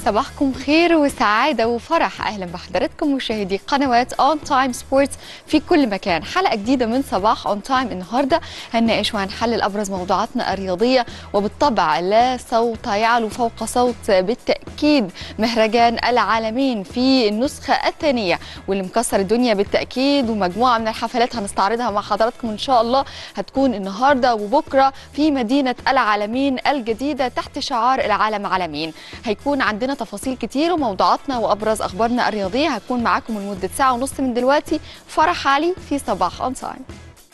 صباحكم خير وسعادة وفرح. أهلا بحضراتكم مشاهدي قنوات اون تايم سبورتس في كل مكان. حلقة جديدة من صباح اون تايم. النهاردة هنناقش وهنحلل أبرز موضوعاتنا الرياضية، وبالطبع لا صوت يعلو فوق صوت بالتأكيد مهرجان العالمين في النسخة الثانية واللي مكسر الدنيا بالتأكيد، ومجموعة من الحفلات هنستعرضها مع حضراتكم إن شاء الله هتكون النهاردة وبكرة في مدينة العالمين الجديدة تحت شعار العالم عالمين. هيكون عندنا تفاصيل كتير وموضوعاتنا وأبرز أخبارنا الرياضية. هكون معاكم لمدة ساعة ونص من دلوقتي. فرح علي في صباح اون تايم.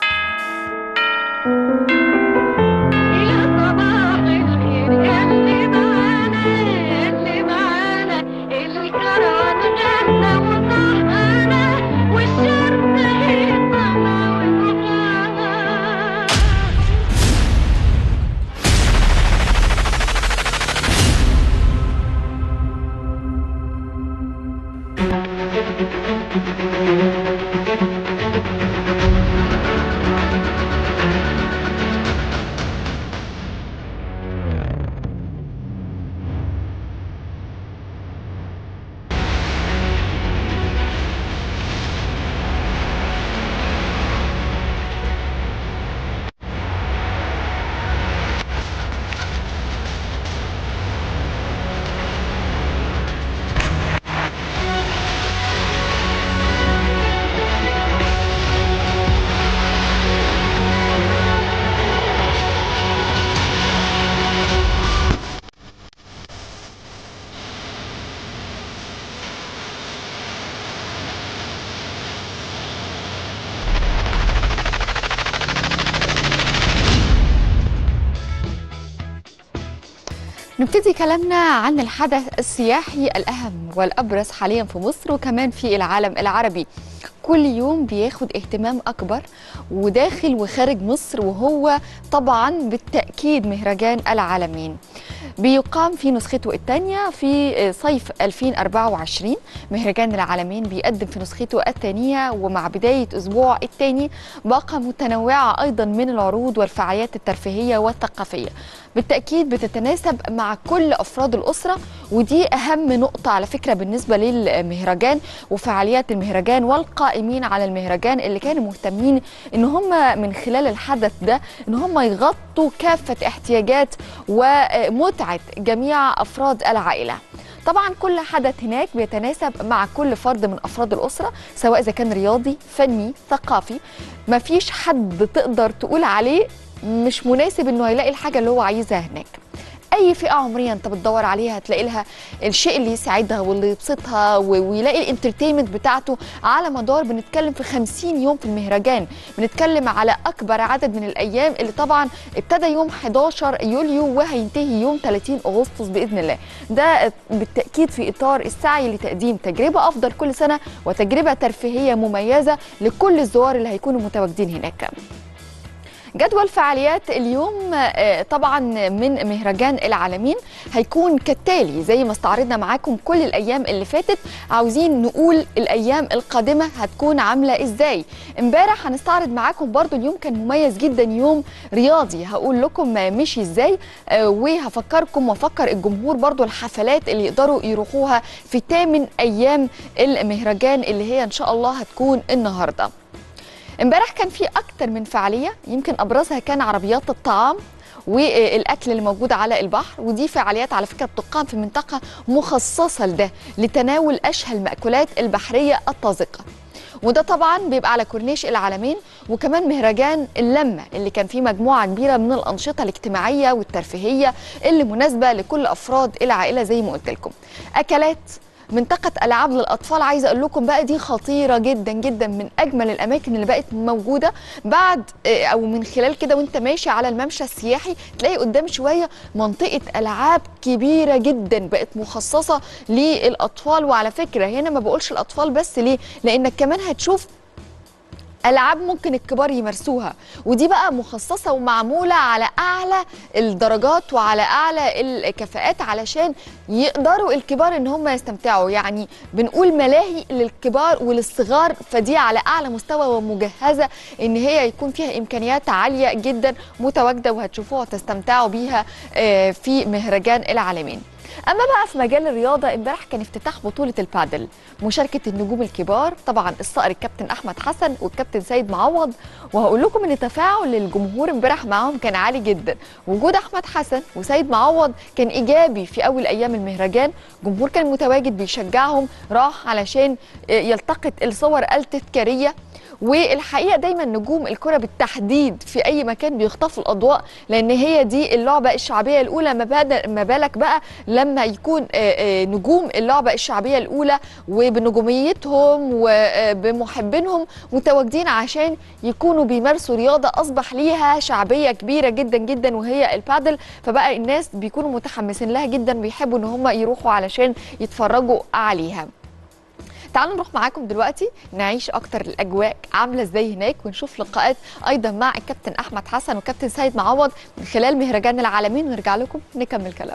نبتدي كلامنا عن الحدث السياحي الأهم والأبرز حاليا في مصر وكمان في العالم العربي. كل يوم بياخد اهتمام أكبر وداخل وخارج مصر، وهو طبعا بالتأكيد مهرجان العالمين. بيقام في نسخته الثانية في صيف 2024. مهرجان العالمين بيقدم في نسخته الثانية ومع بداية أسبوع الثاني باقة متنوعة أيضا من العروض والفعاليات الترفيهية والثقافية، بالتأكيد بتتناسب مع كل أفراد الأسرة. ودي أهم نقطة على فكرة بالنسبة للمهرجان وفعاليات المهرجان والقائمين على المهرجان اللي كانوا مهتمين إن هم من خلال الحدث ده إن هم يغطوا كافة احتياجات ومتعة جميع أفراد العائلة. طبعا كل حدث هناك بيتناسب مع كل فرد من أفراد الأسرة، سواء إذا كان رياضي فني ثقافي. مفيش حد تقدر تقول عليه مش مناسب انه هيلاقي الحاجه اللي هو عايزها هناك. اي فئه عمريه انت بتدور عليها هتلاقي لها الشيء اللي يسعدها واللي يبسطها ويلاقي الانترتينمنت بتاعته على مدار بنتكلم في 50 يوم في المهرجان. بنتكلم على اكبر عدد من الايام اللي طبعا ابتدى يوم 11 يوليو وهينتهي يوم 30 اغسطس باذن الله. ده بالتاكيد في اطار السعي لتقديم تجربه افضل كل سنه وتجربه ترفيهيه مميزه لكل الزوار اللي هيكونوا متواجدين هناك. جدول فعاليات اليوم طبعا من مهرجان العالمين هيكون كالتالي زي ما استعرضنا معاكم كل الأيام اللي فاتت. عاوزين نقول الأيام القادمة هتكون عاملة إزاي. امبارح هنستعرض معاكم برضو اليوم كان مميز جدا، يوم رياضي. هقول لكم مشي إزاي وهفكركم وافكر الجمهور برضو الحفلات اللي يقدروا يروحوها في 8 أيام المهرجان اللي هي إن شاء الله هتكون النهاردة. امبارح كان في اكتر من فعاليه، يمكن ابرزها كان عربيات الطعام والاكل اللي موجود على البحر. ودي فعاليات على فكره بتقام في منطقه مخصصه لده لتناول اشهى المأكولات البحريه الطازجه. وده طبعا بيبقى على كورنيش العالمين. وكمان مهرجان اللمه اللي كان فيه مجموعه كبيره من الانشطه الاجتماعيه والترفيهيه اللي مناسبه لكل افراد العائله زي ما قلت لكم. اكلات، منطقة ألعاب للأطفال، عايزة أقول لكم بقى دي خطيرة جدا جدا، من أجمل الأماكن اللي بقت موجودة بعد أو من خلال كده وأنت ماشي على الممشى السياحي تلاقي قدام شوية منطقة ألعاب كبيرة جدا بقت مخصصة للأطفال. وعلى فكرة هنا ما بقولش الأطفال بس، ليه؟ لأنك كمان هتشوف ألعاب ممكن الكبار يمارسوها، ودي بقى مخصصة ومعمولة على أعلى الدرجات وعلى أعلى الكفاءات علشان يقدروا الكبار إن هم يستمتعوا. يعني بنقول ملاهي للكبار وللصغار، فدي على أعلى مستوى ومجهزة إن هي يكون فيها إمكانيات عالية جدا متواجدة وهتشوفوها وتستمتعوا بيها في مهرجان العالمين. اما بقى في مجال الرياضه، امبارح كان افتتاح بطوله البادل، مشاركه النجوم الكبار، طبعا الصقر الكابتن احمد حسن والكابتن سيد معوض. وهقول لكم ان تفاعل الجمهور امبارح معاهم كان عالي جدا. وجود احمد حسن وسيد معوض كان ايجابي في اول ايام المهرجان، الجمهور كان متواجد بيشجعهم، راح علشان يلتقط الصور التذكاريه. والحقيقه دايما نجوم الكره بالتحديد في اي مكان بيخطفوا الاضواء، لان هي دي اللعبه الشعبيه الاولى. ما بالك بقى لما يكون نجوم اللعبه الشعبيه الاولى وبنجوميتهم وبمحبينهم متواجدين عشان يكونوا بيمارسوا رياضه اصبح ليها شعبيه كبيره جدا جدا، وهي البادل. فبقى الناس بيكونوا متحمسين لها جدا، بيحبوا ان هم يروحوا علشان يتفرجوا عليها. تعالوا نروح معاكم دلوقتي نعيش اكتر الاجواء عامله ازاي هناك، ونشوف لقاءات ايضا مع الكابتن احمد حسن والكابتن سيد معوض من خلال مهرجان العالمين، ونرجع لكم نكمل كلام.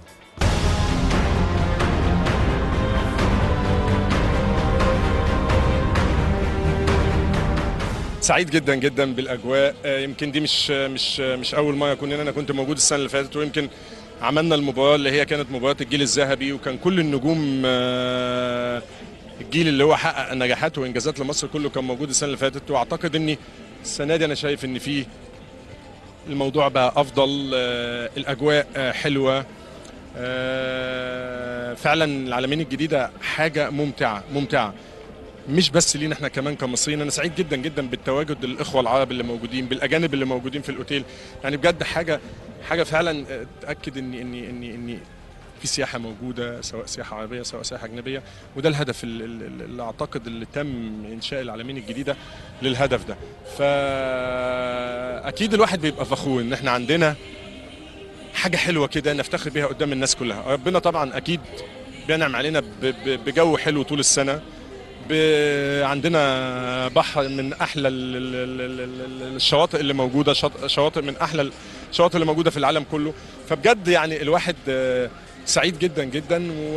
سعيد جدا جدا بالاجواء. يمكن دي مش اول مره اكون هنا، انا كنت موجود السنه اللي فاتت، ويمكن عملنا المباراه اللي هي كانت مباراه الجيل الذهبي، وكان كل النجوم الجيل اللي هو حقق نجاحات وانجازات لمصر كله كان موجود السنه اللي فاتت. واعتقد اني السنه دي انا شايف ان في الموضوع بقى افضل، الاجواء حلوه. فعلا العالمين الجديده حاجه ممتعه مش بس لينا احنا كمان كمصريين. انا سعيد جدا جدا بالتواجد الاخوه العرب اللي موجودين، بالاجانب اللي موجودين في الاوتيل. يعني بجد حاجه فعلا تاكد ان في سياحه موجوده، سواء سياحه عربيه سواء سياحه اجنبيه، وده الهدف اللي اعتقد اللي تم انشاء العالمين الجديده للهدف ده. فاكيد الواحد بيبقى فخور ان احنا عندنا حاجه حلوه كده نفتخر بيها قدام الناس كلها. ربنا طبعا اكيد بينعم علينا بجو حلو طول السنه، عندنا بحر من احلى الشواطئ اللي موجوده، شواطئ من احلى الشواطئ اللي موجوده في العالم كله. فبجد يعني الواحد سعيد جدا جدا، و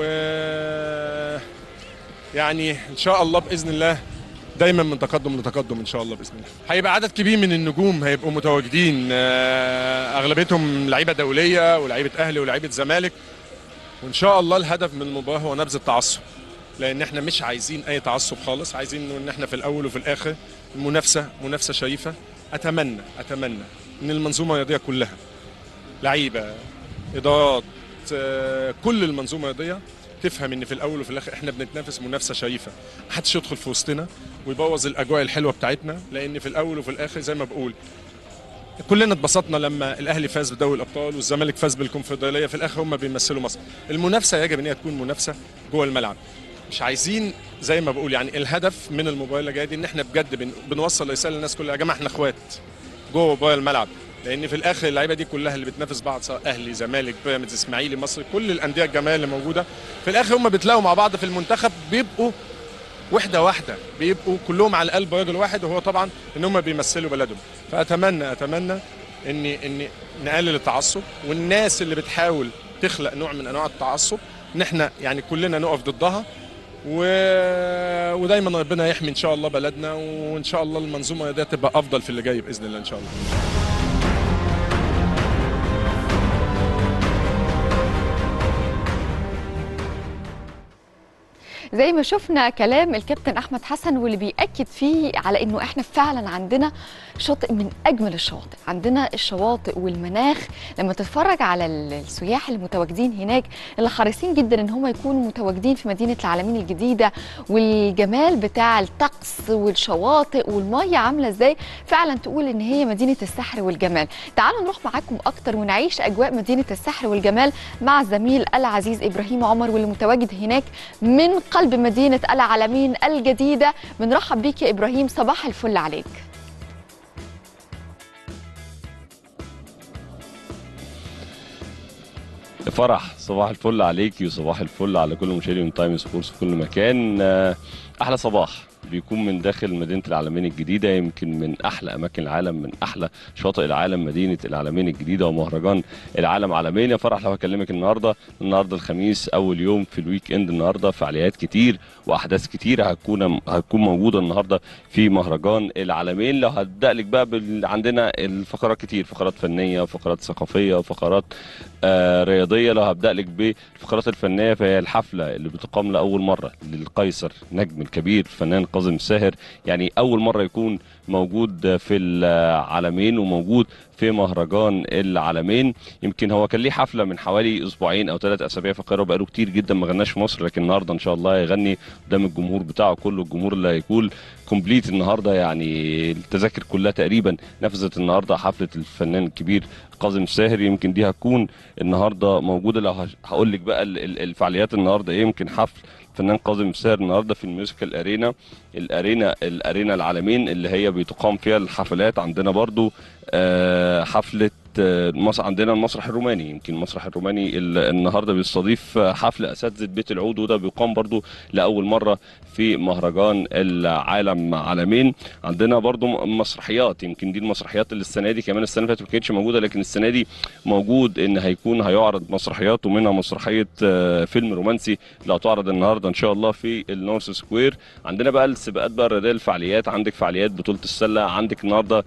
يعني ان شاء الله باذن الله دايما من تقدم لتقدم ان شاء الله باذن الله. هيبقى عدد كبير من النجوم هيبقوا متواجدين، اغلبيتهم لعيبه دوليه ولاعيبه اهلي ولاعيبه زمالك، وان شاء الله الهدف من المباراه هو نبذ التعصب، لان احنا مش عايزين اي تعصب خالص، عايزين ان احنا في الاول وفي الاخر منافسه شريفه. اتمنى ان المنظومه الرياضيه كلها، لعيبه، ادارات، كل المنظومه الرياضيه تفهم ان في الاول وفي الاخر احنا بنتنافس منافسه شريفه، محدش يدخل في وسطنا ويبوظ الاجواء الحلوه بتاعتنا. لان في الاول وفي الاخر زي ما بقول كلنا اتبسطنا لما الاهلي فاز بدوري الابطال والزمالك فاز بالكونفدراليه، في الاخر هم بيمثلوا مصر. المنافسه يجب ان هي تكون منافسه جوه الملعب، مش عايزين زي ما بقول يعني الهدف من المباراه اللي جايه دي ان احنا بجد بنوصل رساله للناس كلها، يا جماعه احنا اخوات جوه الملعب. لان في الاخر اللعيبه دي كلها اللي بتنافس بعض، سواء اهلي زمالك بيراميدز اسماعيلي مصر، كل الانديه الجماهيريه اللي موجوده في الاخر هم بيتلاقوا مع بعض في المنتخب، بيبقوا وحده واحده، بيبقوا كلهم على قلب راجل واحد، وهو طبعا ان هم بيمثلوا بلدهم. فاتمنى ان نقلل التعصب، والناس اللي بتحاول تخلق نوع من انواع التعصب ان احنا يعني كلنا نقف ضدها، ودايما ربنا يحمي ان شاء الله بلدنا، وان شاء الله المنظومه دي تبقى افضل في اللي جاي باذن الله ان شاء الله. زي ما شفنا كلام الكابتن احمد حسن، واللي بيأكد فيه على انه احنا فعلا عندنا شاطئ من اجمل الشواطئ، عندنا الشواطئ والمناخ. لما تتفرج على السياح المتواجدين هناك اللي حريصين جدا ان هم يكونوا متواجدين في مدينه العالمين الجديده، والجمال بتاع الطقس والشواطئ والميه عامله ازاي، فعلا تقول ان هي مدينه السحر والجمال. تعالوا نروح معاكم اكتر ونعيش اجواء مدينه السحر والجمال مع الزميل العزيز ابراهيم عمر، واللي متواجد هناك من قلب مدينة العالمين الجديدة. بنرحب بيك يا إبراهيم، صباح الفل عليك. فرح، صباح الفل عليكي وصباح الفل على كل مشاهدي من تايم سبورتس في كل مكان. احلى صباح بيكون من داخل مدينة العلمين الجديدة، يمكن من أحلى أماكن العالم، من أحلى شاطئ العالم مدينة العلمين الجديدة ومهرجان العالم عالمين. يا فرح لو هكلمك النهاردة الخميس أول يوم في الويك إند، النهاردة فعاليات كتير وأحداث كتير هتكون موجودة النهاردة في مهرجان العالمين. لو هبدأ لك بقى عندنا الفقرات كتير، فقرات فنية، فقرات ثقافية، فقرات رياضية. لو هبدأ لك بالفقرات الفنية فهي الحفلة اللي بتقام لأول مرة للقيصر نجم الكبير الفنان كاظم الساهر، يعني أول مرة يكون موجود في العالمين وموجود في مهرجان العالمين. يمكن هو كان ليه حفله من حوالي اسبوعين او 3 اسابيع في القاهره، بقاله كتير جدا ما غناش في مصر، لكن النهارده ان شاء الله هيغني قدام الجمهور بتاعه كله، الجمهور اللي هيكون كومبليت النهارده، يعني التذاكر كلها تقريبا نفذت النهارده. حفله الفنان الكبير كاظم الساهر يمكن دي هتكون النهارده موجوده. لو هقول لك بقى الفعاليات النهارده ايه، يمكن حفل الفنان كاظم الساهر النهارده في الميوزيكال الارينا العالمين اللي هي بتقام فيها الحفلات. عندنا برضو حفله عندنا المسرح الروماني، يمكن المسرح الروماني النهارده بيستضيف حفل اساتذه بيت العود، وده بيقام برضو لاول مره في مهرجان العالم عالمين. عندنا برضو مسرحيات، يمكن دي المسرحيات اللي السنه دي كمان، السنه اللي فاتت ما كانتش موجوده، لكن السنه دي موجود ان هيعرض مسرحيات، ومنها مسرحيه فيلم رومانسي اللي هتعرض النهارده ان شاء الله في النورث سكوير. عندنا بقى السباقات بقى الرياضيه، الفعاليات، عندك فعاليات بطوله السله، عندك النهارده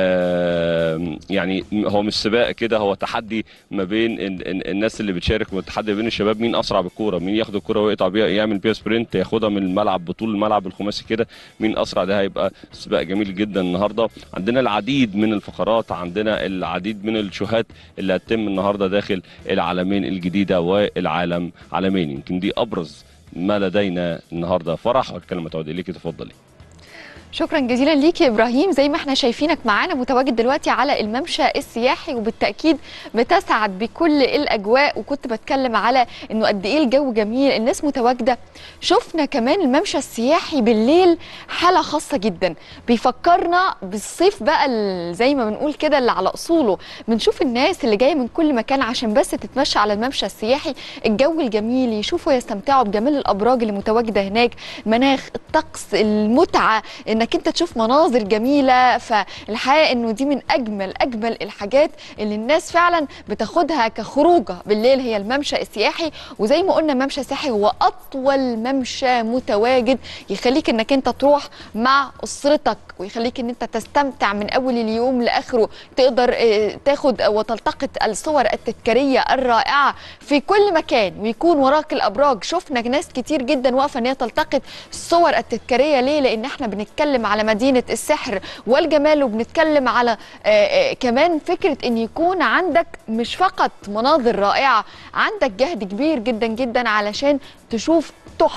يعني هو مش سباق كده، هو تحدي ما بين الناس اللي بتشارك، والتحدي ما بين الشباب، مين اسرع بالكوره، مين ياخد الكوره ويقطع بيها يعمل بيها سبرنت ياخدها من الملعب بطول الملعب الخماسي كده، مين اسرع. ده هيبقى سباق جميل جدا النهارده. عندنا العديد من الفقرات، عندنا العديد من الشوهات اللي هتتم النهارده داخل العالمين الجديده والعالم عالمين. يمكن دي ابرز ما لدينا النهارده. فرح والكلمه تعود اليك، تفضلي. شكرا جزيلا ليك يا ابراهيم. زي ما احنا شايفينك معانا متواجد دلوقتي على الممشى السياحي، وبالتاكيد بتسعد بكل الاجواء، وكنت بتكلم على انه قد ايه الجو جميل، الناس متواجده. شفنا كمان الممشى السياحي بالليل حاله خاصه جدا، بيفكرنا بالصيف بقى زي ما بنقول كده اللي على اصوله. بنشوف الناس اللي جايه من كل مكان عشان بس تتمشى على الممشى السياحي، الجو الجميل، يشوفوا يستمتعوا بجمال الابراج اللي متواجده هناك، مناخ، الطقس، المتعه، انك انت تشوف مناظر جميله. فالحقيقه انه دي من اجمل الحاجات اللي الناس فعلا بتاخدها كخروجه بالليل، هي الممشى السياحي. وزي ما قلنا الممشى السياحي هو اطول ممشى متواجد، يخليك انك انت تروح مع اسرتك، ويخليك ان انت تستمتع من اول اليوم لاخره، تقدر تاخد وتلتقط الصور التذكاريه الرائعه في كل مكان، ويكون وراك الابراج. شفنا ناس كتير جدا واقفه ان هي تلتقط الصور التذكاريه. ليه؟ لان احنا بنتكلم على مدينة السحر والجمال، وبنتكلم على كمان فكرة ان يكون عندك مش فقط مناظر رائعة، عندك جهد كبير جدا جدا علشان تشوف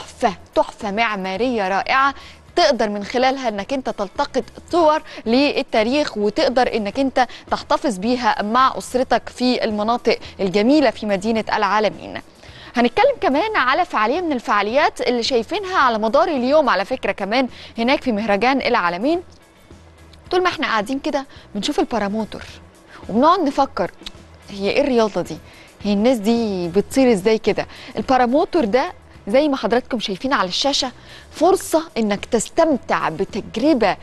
تحفة معمارية رائعة، تقدر من خلالها انك انت تلتقط صور للتاريخ، وتقدر انك انت تحتفظ بيها مع اسرتك في المناطق الجميلة في مدينة العالمين. هنتكلم كمان على فعالية من الفعاليات اللي شايفينها على مدار اليوم على فكرة كمان هناك في مهرجان العالمين. طول ما احنا قاعدين كده بنشوف الباراموتور، وبنقعد نفكر هي ايه الرياضة دي؟ هي الناس دي بتصير ازاي كده؟ الباراموتور ده زي ما حضراتكم شايفين على الشاشة فرصة انك تستمتع بتجربة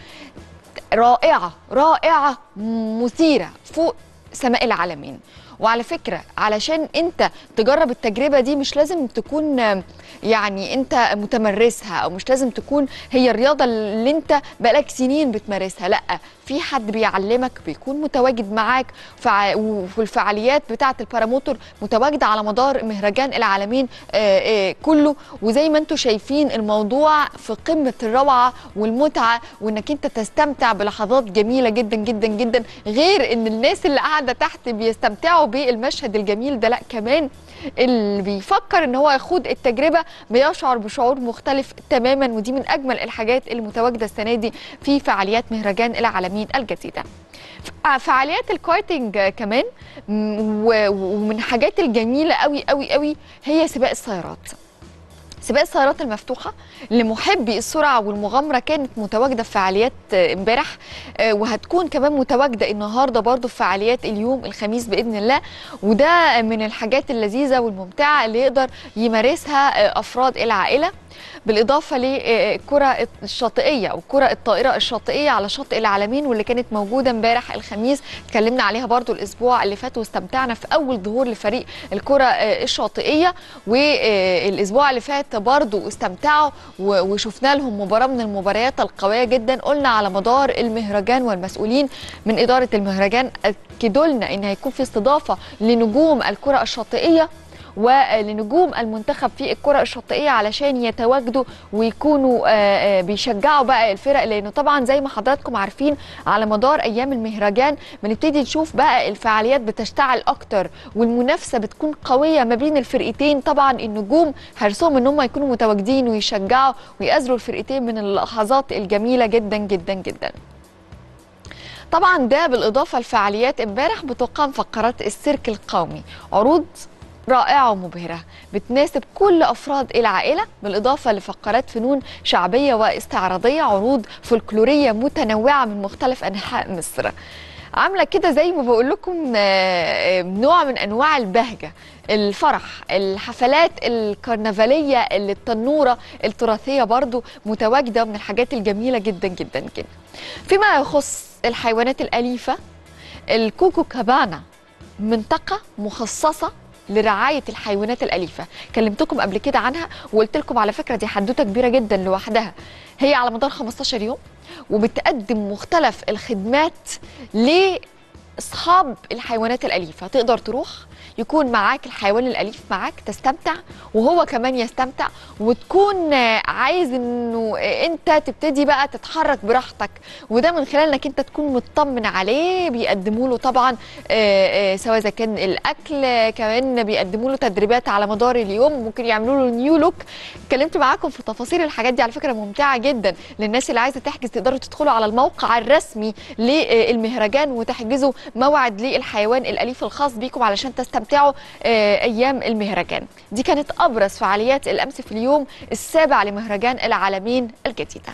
رائعة مثيرة فوق سماء العالمين. وعلى فكرة علشان انت تجرب التجربة دي مش لازم تكون يعني انت متمرسها، او مش لازم تكون هي الرياضة اللي انت بقالك سنين بتمارسها، لا، في حد بيعلمك بيكون متواجد معاك. وفي الفعاليات بتاعة الباراموتور متواجدة على مدار مهرجان العالمين كله. وزي ما انتم شايفين الموضوع في قمة الروعة والمتعة، وانك انت تستمتع بلحظات جميلة جدا جدا جدا، غير ان الناس اللي قاعدة تحت بيستمتعوا بالمشهد الجميل ده، لا كمان اللي بيفكر ان هو يخوض التجربة بيشعر بشعور مختلف تماما. ودي من اجمل الحاجات اللي متواجدة السنة دي في فعاليات مهرجان العالمين الجديدة. فعاليات الكارتينج كمان، ومن الحاجات الجميلة قوي قوي قوي هي سباق السيارات. سباق السيارات المفتوحة لمحبي السرعة والمغامرة كانت متواجدة في فعاليات امبارح، وهتكون كمان متواجدة النهاردة برضو في فعاليات اليوم الخميس بإذن الله. وده من الحاجات اللذيذة والممتعة اللي يقدر يمارسها أفراد العائلة. بالاضافه للكره الشاطئيه او الكره الطائره الشاطئيه على شاطئ العلمين واللي كانت موجوده امبارح الخميس، اتكلمنا عليها برضو الاسبوع اللي فات واستمتعنا في اول ظهور لفريق الكره الشاطئيه، والاسبوع اللي فات برضو استمتعوا وشفنا لهم مباراه من المباريات القويه جدا. قلنا على مدار المهرجان والمسؤولين من اداره المهرجان اكدوا لنا ان هيكون في استضافه لنجوم الكره الشاطئيه ولنجوم المنتخب في الكرة الشاطئية علشان يتواجدوا ويكونوا بيشجعوا بقى الفرق، لأنه طبعا زي ما حضراتكم عارفين على مدار أيام المهرجان بنبتدي نشوف بقى الفعاليات بتشتعل أكتر والمنافسة بتكون قوية ما بين الفرقتين. طبعا النجوم حرصهم إن هم يكونوا متواجدين ويشجعوا ويأزروا الفرقتين من اللحظات الجميلة جدا جدا جدا. طبعا ده بالإضافة لفعاليات امبارح بتقام فقرات السيرك القومي، عروض رائعة ومبهرة بتناسب كل أفراد العائلة، بالإضافة لفقرات فنون شعبية واستعراضية، عروض فولكلورية متنوعة من مختلف أنحاء مصر. عاملة كده زي ما بقول لكم نوع من أنواع البهجة، الفرح، الحفلات الكرنفالية اللي التنورة التراثية برضو متواجدة من الحاجات الجميلة جدا جدا جدا. فيما يخص الحيوانات الأليفة، الكوكو كابانا منطقة مخصصة لرعاية الحيوانات الأليفة، كلمتكم قبل كده عنها وقلت لكم على فكرة دي حدوتة كبيرة جدا لوحدها. هي على مدار 15 يوم وبتقدم مختلف الخدمات لأصحاب الحيوانات الأليفة. تقدر تروح يكون معاك الحيوان الأليف معاك، تستمتع وهو كمان يستمتع، وتكون عايز انه انت تبتدي بقى تتحرك براحتك، وده من خلال انك انت تكون مطمن عليه. بيقدموا له طبعا سواء اذا كان الاكل، كمان بيقدموا له تدريبات على مدار اليوم، ممكن يعملوا له نيو لوك. اتكلمت معاكم في تفاصيل الحاجات دي، على فكره ممتعه جدا للناس اللي عايزه تحجز. تقدروا تدخلوا على الموقع الرسمي للمهرجان وتحجزوا موعد للحيوان الأليف الخاص بيكم علشان تستمتعوا أيام المهرجان. دي كانت أبرز فعاليات الأمس في اليوم السابع لمهرجان العالمين الجديدة.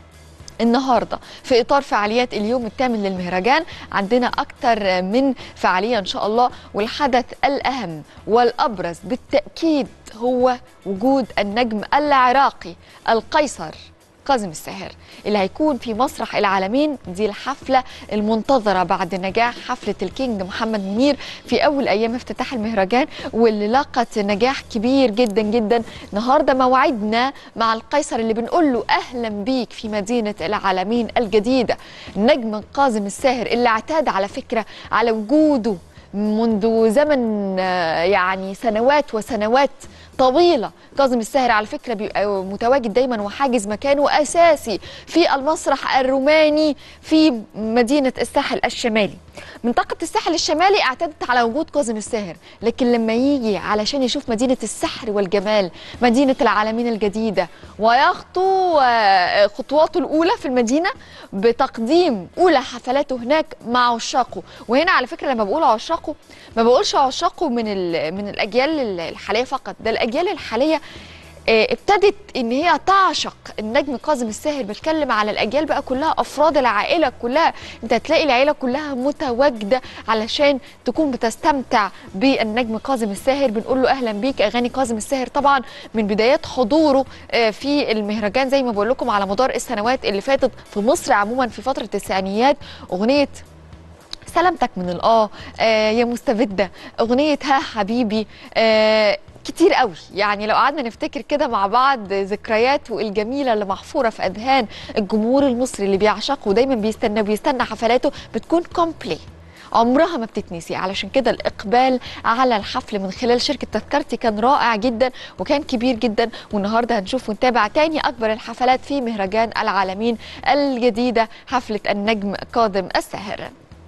النهارده في إطار فعاليات اليوم الثامن للمهرجان عندنا أكتر من فعالية إن شاء الله، والحدث الأهم والأبرز بالتأكيد هو وجود النجم العراقي القيصر كاظم الساهر اللي هيكون في مسرح العالمين. دي الحفلة المنتظرة بعد نجاح حفلة الكينج محمد منير في أول أيام افتتاح المهرجان، واللي لاقت نجاح كبير جدا جدا. النهاردة موعدنا مع القيصر اللي بنقول له أهلا بيك في مدينة العالمين الجديدة. النجم كاظم الساهر اللي اعتاد على فكرة على وجوده منذ زمن يعني سنوات وسنوات طويلة. كاظم الساهر على فكرة بيبقى متواجد دايما وحاجز مكانه أساسي في المسرح الروماني في مدينة الساحل الشمالي. منطقة الساحل الشمالي اعتادت على وجود كاظم الساهر، لكن لما يجي علشان يشوف مدينة السحر والجمال، مدينة العالمين الجديدة، ويخطو خطواته الأولى في المدينة بتقديم أولى حفلاته هناك مع عشاقه. وهنا على فكرة لما بقول عشاقه ما بقولش عشاقه من الأجيال الحالية فقط، ده الأجيال الحالية ابتدت ان هي تعشق النجم كاظم الساهر. بتكلم على الاجيال بقى كلها، افراد العائله كلها، انت هتلاقي العائله كلها متواجده علشان تكون بتستمتع بالنجم كاظم الساهر. بنقول له اهلا بيك. اغاني كاظم الساهر طبعا من بدايات حضوره في المهرجان زي ما بقول لكم على مدار السنوات اللي فاتت في مصر عموما في فتره التسعينيات، اغنيه سلامتك من يا مستبده، اغنيه ها حبيبي، كتير قوي. يعني لو قعدنا نفتكر كده مع بعض ذكريات الجميله اللي محفوره في اذهان الجمهور المصري اللي بيعشقه ودايما بيستنى حفلاته، بتكون كومبلي عمرها ما بتتنسي. علشان كده الإقبال على الحفل من خلال شركة تذكرتي كان رائع جدا وكان كبير جدا. والنهارده هنشوف ونتابع تاني أكبر الحفلات في مهرجان العالمين الجديدة، حفلة النجم كاظم الساهر.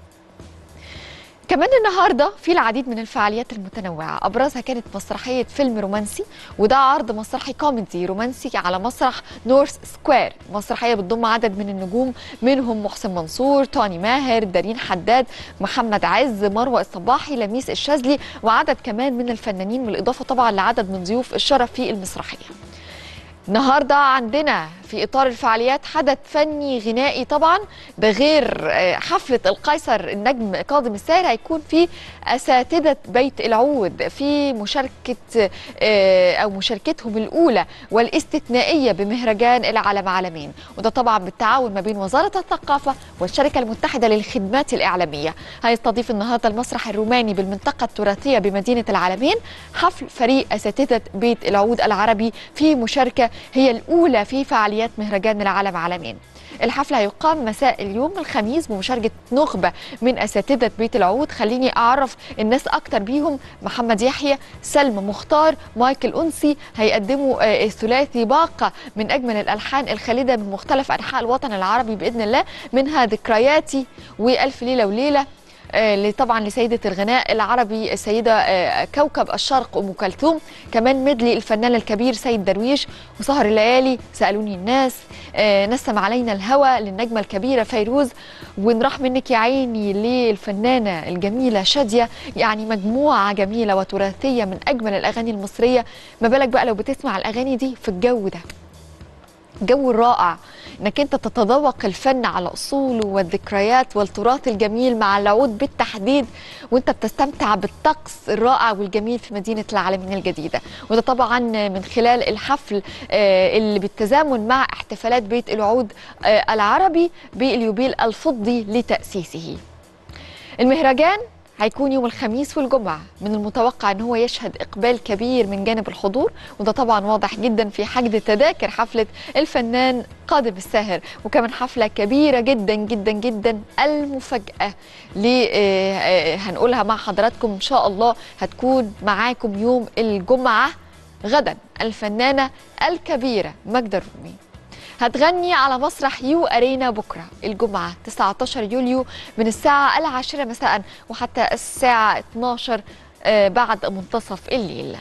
كمان النهارده في العديد من الفعاليات المتنوعه، ابرزها كانت مسرحيه فيلم رومانسي، وده عرض مسرحي كوميدي رومانسي على مسرح نورث سكوير. مسرحيه بتضم عدد من النجوم منهم محسن منصور، توني ماهر، دارين حداد، محمد عز، مروه الصباحي، لميس الشاذلي، وعدد كمان من الفنانين، بالاضافه طبعا لعدد من ضيوف الشرف في المسرحيه. النهارده عندنا في اطار الفعاليات حدث فني غنائي طبعا، ده غير حفله القيصر النجم كاظم الساهر. هيكون في اساتذه بيت العود في مشاركه او مشاركتهم الاولى والاستثنائيه بمهرجان العالم عالمين، وده طبعا بالتعاون ما بين وزاره الثقافه والشركه المتحده للخدمات الاعلاميه. هيستضيف النهارده المسرح الروماني بالمنطقه التراثيه بمدينه العالمين حفل فريق اساتذه بيت العود العربي في مشاركه هي الأولى في فعاليات مهرجان العالم عالمين. الحفل هيقام مساء اليوم الخميس بمشاركة نخبة من أساتذة بيت العود. خليني أعرف الناس أكتر بيهم: محمد يحيى، سلمى مختار، مايكل أنسي. هيقدموا ثلاثي باقة من أجمل الألحان الخالدة من مختلف أنحاء الوطن العربي بإذن الله، منها ذكرياتي وألف ليلة وليلة، طبعا لسيدة الغناء العربي السيدة كوكب الشرق أم كلثوم، كمان مدلي الفنان الكبير سيد درويش، وسهر الليالي سألوني الناس، نسم علينا الهوى للنجمة الكبيرة فيروز، ونراح منك يا عيني للفنانة الجميلة شادية. يعني مجموعة جميلة وتراثية من أجمل الأغاني المصرية. ما بالك بقى لو بتسمع الأغاني دي في الجو ده، الجو الرائع انك انت تتذوق الفن على اصوله والذكريات والتراث الجميل مع العود بالتحديد، وانت بتستمتع بالطقس الرائع والجميل في مدينه العالمين الجديده. وده طبعا من خلال الحفل اللي بالتزامن مع احتفالات بيت العود العربي باليوبيل الفضي لتاسيسه. المهرجان هيكون يوم الخميس والجمعة، من المتوقع ان هو يشهد اقبال كبير من جانب الحضور، وده طبعا واضح جدا في حجز تذاكر حفلة الفنان كاظم الساهر، وكمان حفلة كبيرة جدا جدا جدا. المفاجأة اللي هنقولها مع حضراتكم ان شاء الله هتكون معاكم يوم الجمعة غدا الفنانة الكبيرة ماجدة الرومي هتغني على مسرح يو أرينا بكرة الجمعة 19 يوليو من الساعة 10 مساء وحتى الساعة 12 بعد منتصف الليل.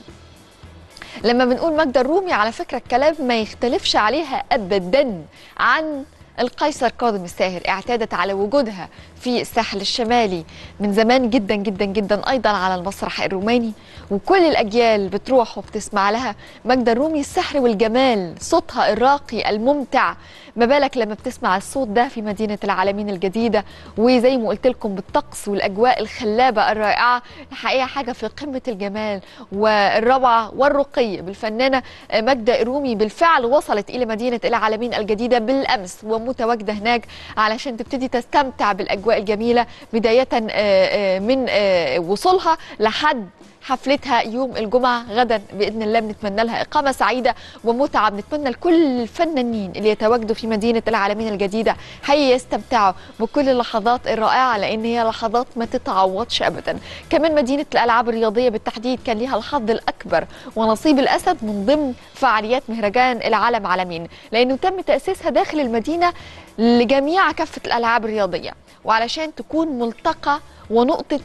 لما بنقول ماجدة الرومي على فكرة الكلام ما يختلفش عليها أبدا عن القيصر كاظم الساهر. اعتادت على وجودها في الساحل الشمالي من زمان جدا جدا جدا، أيضا على المسرح الروماني، وكل الأجيال بتروح وبتسمع لها. ماجدة الرومي السحر والجمال، صوتها الراقي الممتع، ما بالك لما بتسمع الصوت ده في مدينة العالمين الجديدة، وزي ما قلت لكم بالطقس والأجواء الخلابة الرائعة. الحقيقة حاجة في قمة الجمال والروعة والرقي. بالفنانة ماجدة الرومي بالفعل وصلت إلى مدينة العالمين الجديدة بالأمس ومتواجدة هناك علشان تبتدي تستمتع بالأجواء الجميلة، بداية من وصولها لحد حفلتها يوم الجمعة غدا بإذن الله. بنتمنى لها إقامة سعيدة ومتعة. بنتمنى لكل الفنانين اللي يتواجدوا في مدينة العالمين الجديدة يستمتعوا بكل اللحظات الرائعة، لأن هي لحظات ما تتعوضش أبدا. كمان مدينة الألعاب الرياضية بالتحديد كان لها الحظ الأكبر ونصيب الأسد من ضمن فعاليات مهرجان العالم عالمين، لأنه تم تأسيسها داخل المدينة لجميع كافة الألعاب الرياضية، وعلشان تكون ملتقى ونقطة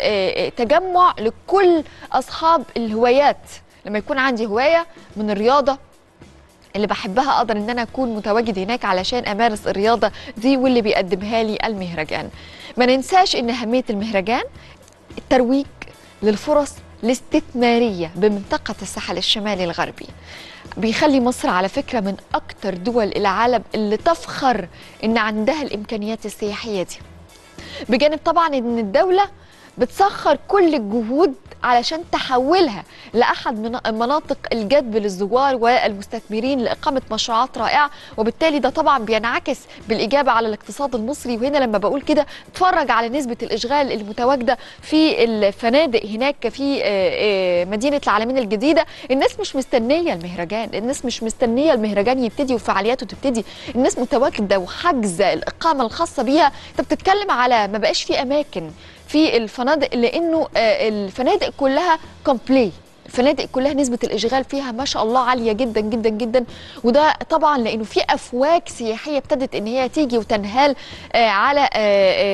تجمع لكل أصحاب الهوايات. لما يكون عندي هواية من الرياضة اللي بحبها أقدر إن أنا أكون متواجد هناك علشان أمارس الرياضة دي واللي بيقدمها لي المهرجان. ما ننساش إن أهمية المهرجان الترويج للفرص الاستثمارية بمنطقة الساحل الشمالي الغربي. بيخلي مصر على فكرة من أكتر دول العالم اللي تفخر إن عندها الإمكانيات السياحية دي، بجانب طبعا إن الدولة بتسخر كل الجهود علشان تحولها لأحد مناطق الجذب للزوار والمستثمرين لإقامة مشروعات رائعة، وبالتالي ده طبعا بينعكس بالإجابة على الاقتصاد المصري. وهنا لما بقول كده اتفرج على نسبة الإشغال المتواجدة في الفنادق هناك في مدينة العالمين الجديدة. الناس مش مستنية المهرجان، الناس مش مستنية المهرجان يبتدي وفعالياته تبتدي، الناس متواجدة وحاجزة الإقامة الخاصة بيها. انت بتتكلم على ما بقاش في أماكن في الفنادق، لانه الفنادق كلها كومبلي، الفنادق كلها نسبه الاشغال فيها ما شاء الله عاليه جدا جدا جدا. وده طبعا لانه في افواج سياحيه ابتدت ان هي تيجي وتنهال على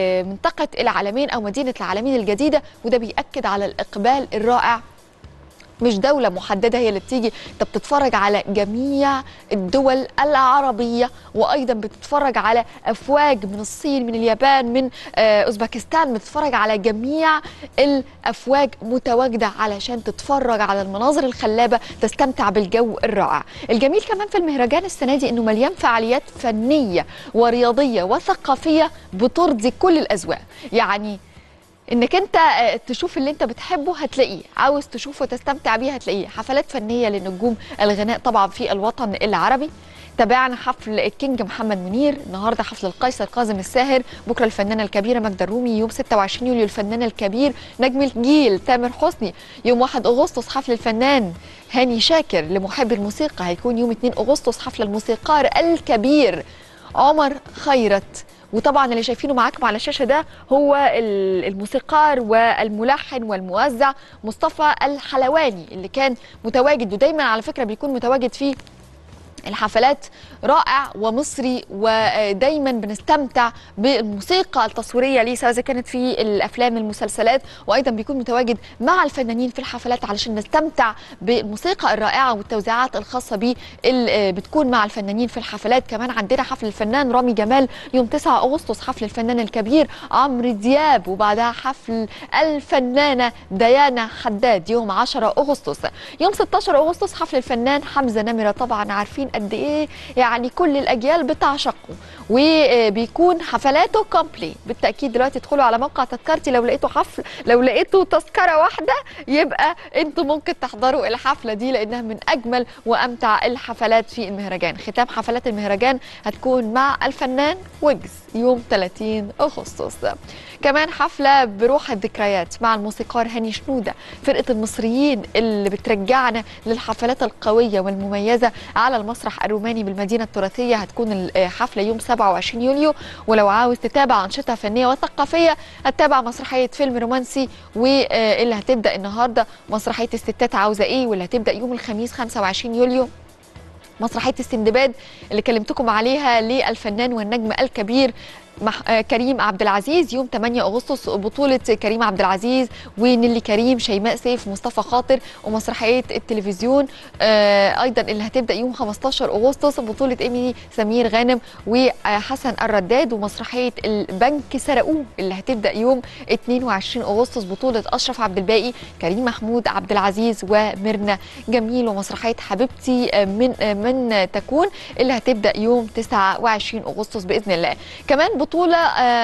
منطقه العالمين او مدينه العالمين الجديده، وده بيأكد على الاقبال الرائع مش دولة محددة هي اللي بتيجي، انت بتتفرج على جميع الدول العربية، وايضا بتتفرج على افواج من الصين، من اليابان، من اوزبكستان، بتتفرج على جميع الافواج متواجدة علشان تتفرج على المناظر الخلابة، تستمتع بالجو الرائع. الجميل كمان في المهرجان السنة دي انه مليان فعاليات فنية ورياضية وثقافية بترضي كل الاذواق. يعني انك انت تشوف اللي انت بتحبه هتلاقيه، عاوز تشوفه وتستمتع بيه هتلاقيه. حفلات فنيه لنجوم الغناء طبعا في الوطن العربي. تابعنا حفل الكينج محمد منير، النهارده حفل القيصر كاظم الساهر، بكره الفنانه الكبيره ماجدة الرومي، يوم 26 يوليو الفنان الكبير نجم الجيل تامر حسني، يوم 1 اغسطس حفل الفنان هاني شاكر لمحب الموسيقى، هيكون يوم 2 اغسطس حفل الموسيقار الكبير عمر خيرت. وطبعا اللي شايفينه معاكم على الشاشه ده هو الموسيقار والملحن والموزع مصطفى الحلواني، اللي كان متواجد ودايما على فكره بيكون متواجد في الحفلات، رائع ومصري، ودايما بنستمتع بالموسيقى التصويريه ليه سواء كانت في الافلام المسلسلات، وايضا بيكون متواجد مع الفنانين في الحفلات علشان نستمتع بالموسيقى الرائعه والتوزيعات الخاصه بيه اللي بتكون مع الفنانين في الحفلات. كمان عندنا حفل الفنان رامي جمال يوم 9 اغسطس، حفل الفنان الكبير عمرو دياب، وبعدها حفل الفنانه ديانا حداد يوم 10 اغسطس. يوم 16 اغسطس حفل الفنان حمزه نمره، طبعا عارفين قد ايه يعني كل الاجيال بتعشقه، وبيكون حفلاته كومبلي. بالتاكيد دلوقتي ادخلوا على موقع تذكرتي، لو لقيتوا حفل، لو لقيتوا تذكره واحده يبقى انتوا ممكن تحضروا الحفله دي، لانها من اجمل وامتع الحفلات في المهرجان. ختام حفلات المهرجان هتكون مع الفنان ويجز يوم 30 اغسطس. كمان حفله بروح الذكريات مع الموسيقار هاني شنوده، فرقه المصريين اللي بترجعنا للحفلات القويه والمميزه على المسرح الروماني بالمدينه التراثيه. هتكون الحفله يوم 27 يوليو. ولو عاوز تتابع انشطه فنيه وثقافيه هتتابع مسرحيه فيلم رومانسي، واللي هتبدا النهارده مسرحيه الستات عاوزه ايه، واللي هتبدا يوم الخميس 25 يوليو مسرحيه السندباد اللي كلمتكم عليها للفنان والنجم الكبير كريم عبد العزيز يوم 8 اغسطس، بطوله كريم عبد العزيز ونيلي كريم، شيماء سيف، مصطفى خاطر، ومسرحيه التلفزيون ايضا اللي هتبدا يوم 15 اغسطس، بطوله ايمي سمير غانم وحسن الرداد، ومسرحيه البنك سرقوه اللي هتبدا يوم 22 اغسطس، بطوله اشرف عبد الباقي، كريم محمود عبد العزيز وميرنا جميل، ومسرحيه حبيبتي من تكون اللي هتبدا يوم 29 اغسطس باذن الله. كمان بطولة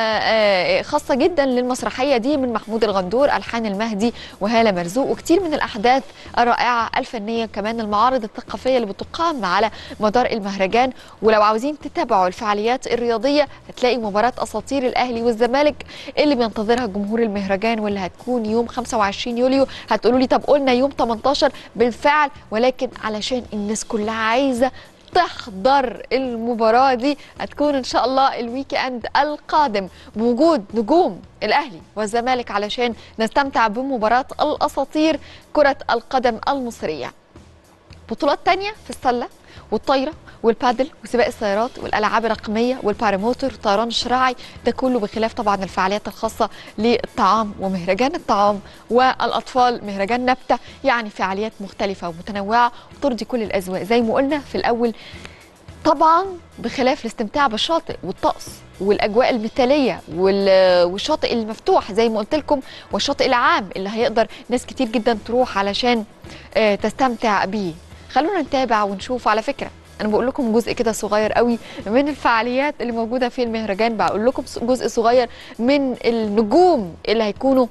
خاصة جدا للمسرحية دي من محمود الغندور، ألحان المهدي وهالة مرزوق، وكتير من الأحداث الرائعة الفنية، كمان المعارض الثقافية اللي بتقام على مدار المهرجان. ولو عاوزين تتابعوا الفعاليات الرياضية هتلاقي مباراة أساطير الأهلي والزمالك اللي بينتظرها جمهور المهرجان، واللي هتكون يوم 25 يوليو. هتقولوا لي طب قلنا يوم 18، بالفعل، ولكن علشان الناس كلها عايزة تحضر المباراة دي، هتكون إن شاء الله الويك أند القادم بوجود نجوم الأهلي والزمالك علشان نستمتع بمباراة الأساطير كرة القدم المصرية. بطولات تانية في السلة والطايرة والبادل وسباق السيارات والألعاب الرقمية والباراموتور والطيران الشراعي، ده كله بخلاف طبعا الفعاليات الخاصة للطعام ومهرجان الطعام والأطفال مهرجان نبتة. يعني فعاليات مختلفة ومتنوعة وترضي كل الأذواق زي ما قلنا في الأول، طبعا بخلاف الاستمتاع بالشاطئ والطقس والاجواء المثاليه والشاطئ المفتوح زي ما قلت لكم، والشاطئ العام اللي هيقدر ناس كتير جدا تروح علشان تستمتع بيه. خلونا نتابع ونشوف. على فكره انا بقول لكم جزء كده صغير قوي من الفعاليات اللي موجوده في المهرجان، بقول لكم جزء صغير من النجوم اللي هيكونوا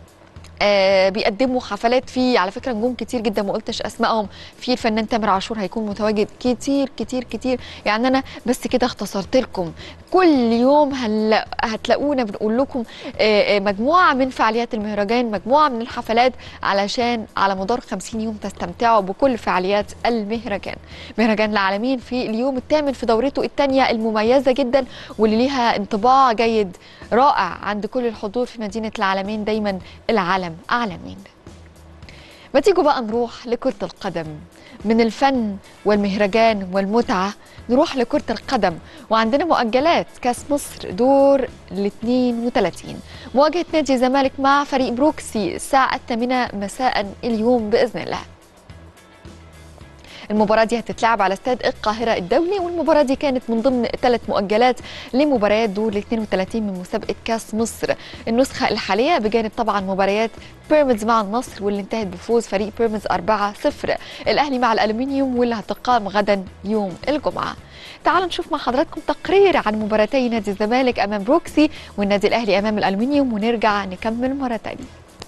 بيقدموا حفلات فيه. على فكره نجوم كتير جدا ما قلتش اسمائهم، في الفنان تامر عاشور هيكون متواجد، كتير كتير كتير. يعني انا بس كده اختصرت لكم. كل يوم هتلاقونا بنقول لكم مجموعه من فعاليات المهرجان، مجموعه من الحفلات علشان على مدار 50 يوم تستمتعوا بكل فعاليات المهرجان. مهرجان العالمين في اليوم الثامن في دورته الثانيه المميزه جدا، واللي ليها انطباع جيد رائع عند كل الحضور في مدينه العالمين. دايما العالم أعلى من ما تيجوا بقى نروح لكرة القدم. من الفن والمهرجان والمتعة نروح لكرة القدم، وعندنا مؤجلات كاس مصر دور ال 32 مواجهة نادي الزمالك مع فريق بروكسي الساعة 8 مساء اليوم بإذن الله. المباراة دي هتتلعب على استاد القاهرة الدولي، والمباراة دي كانت من ضمن 3 مؤجلات لمباريات دور ال 32 من مسابقة كاس مصر النسخة الحالية، بجانب طبعا مباريات بيراميدز مع النصر واللي انتهت بفوز فريق بيراميدز 4-0، الأهلي مع الألومنيوم واللي هتقام غدا يوم الجمعة. تعالوا نشوف مع حضراتكم تقرير عن مباراتي نادي الزمالك أمام بروكسي والنادي الأهلي أمام الألومنيوم، ونرجع نكمل مرة تانية.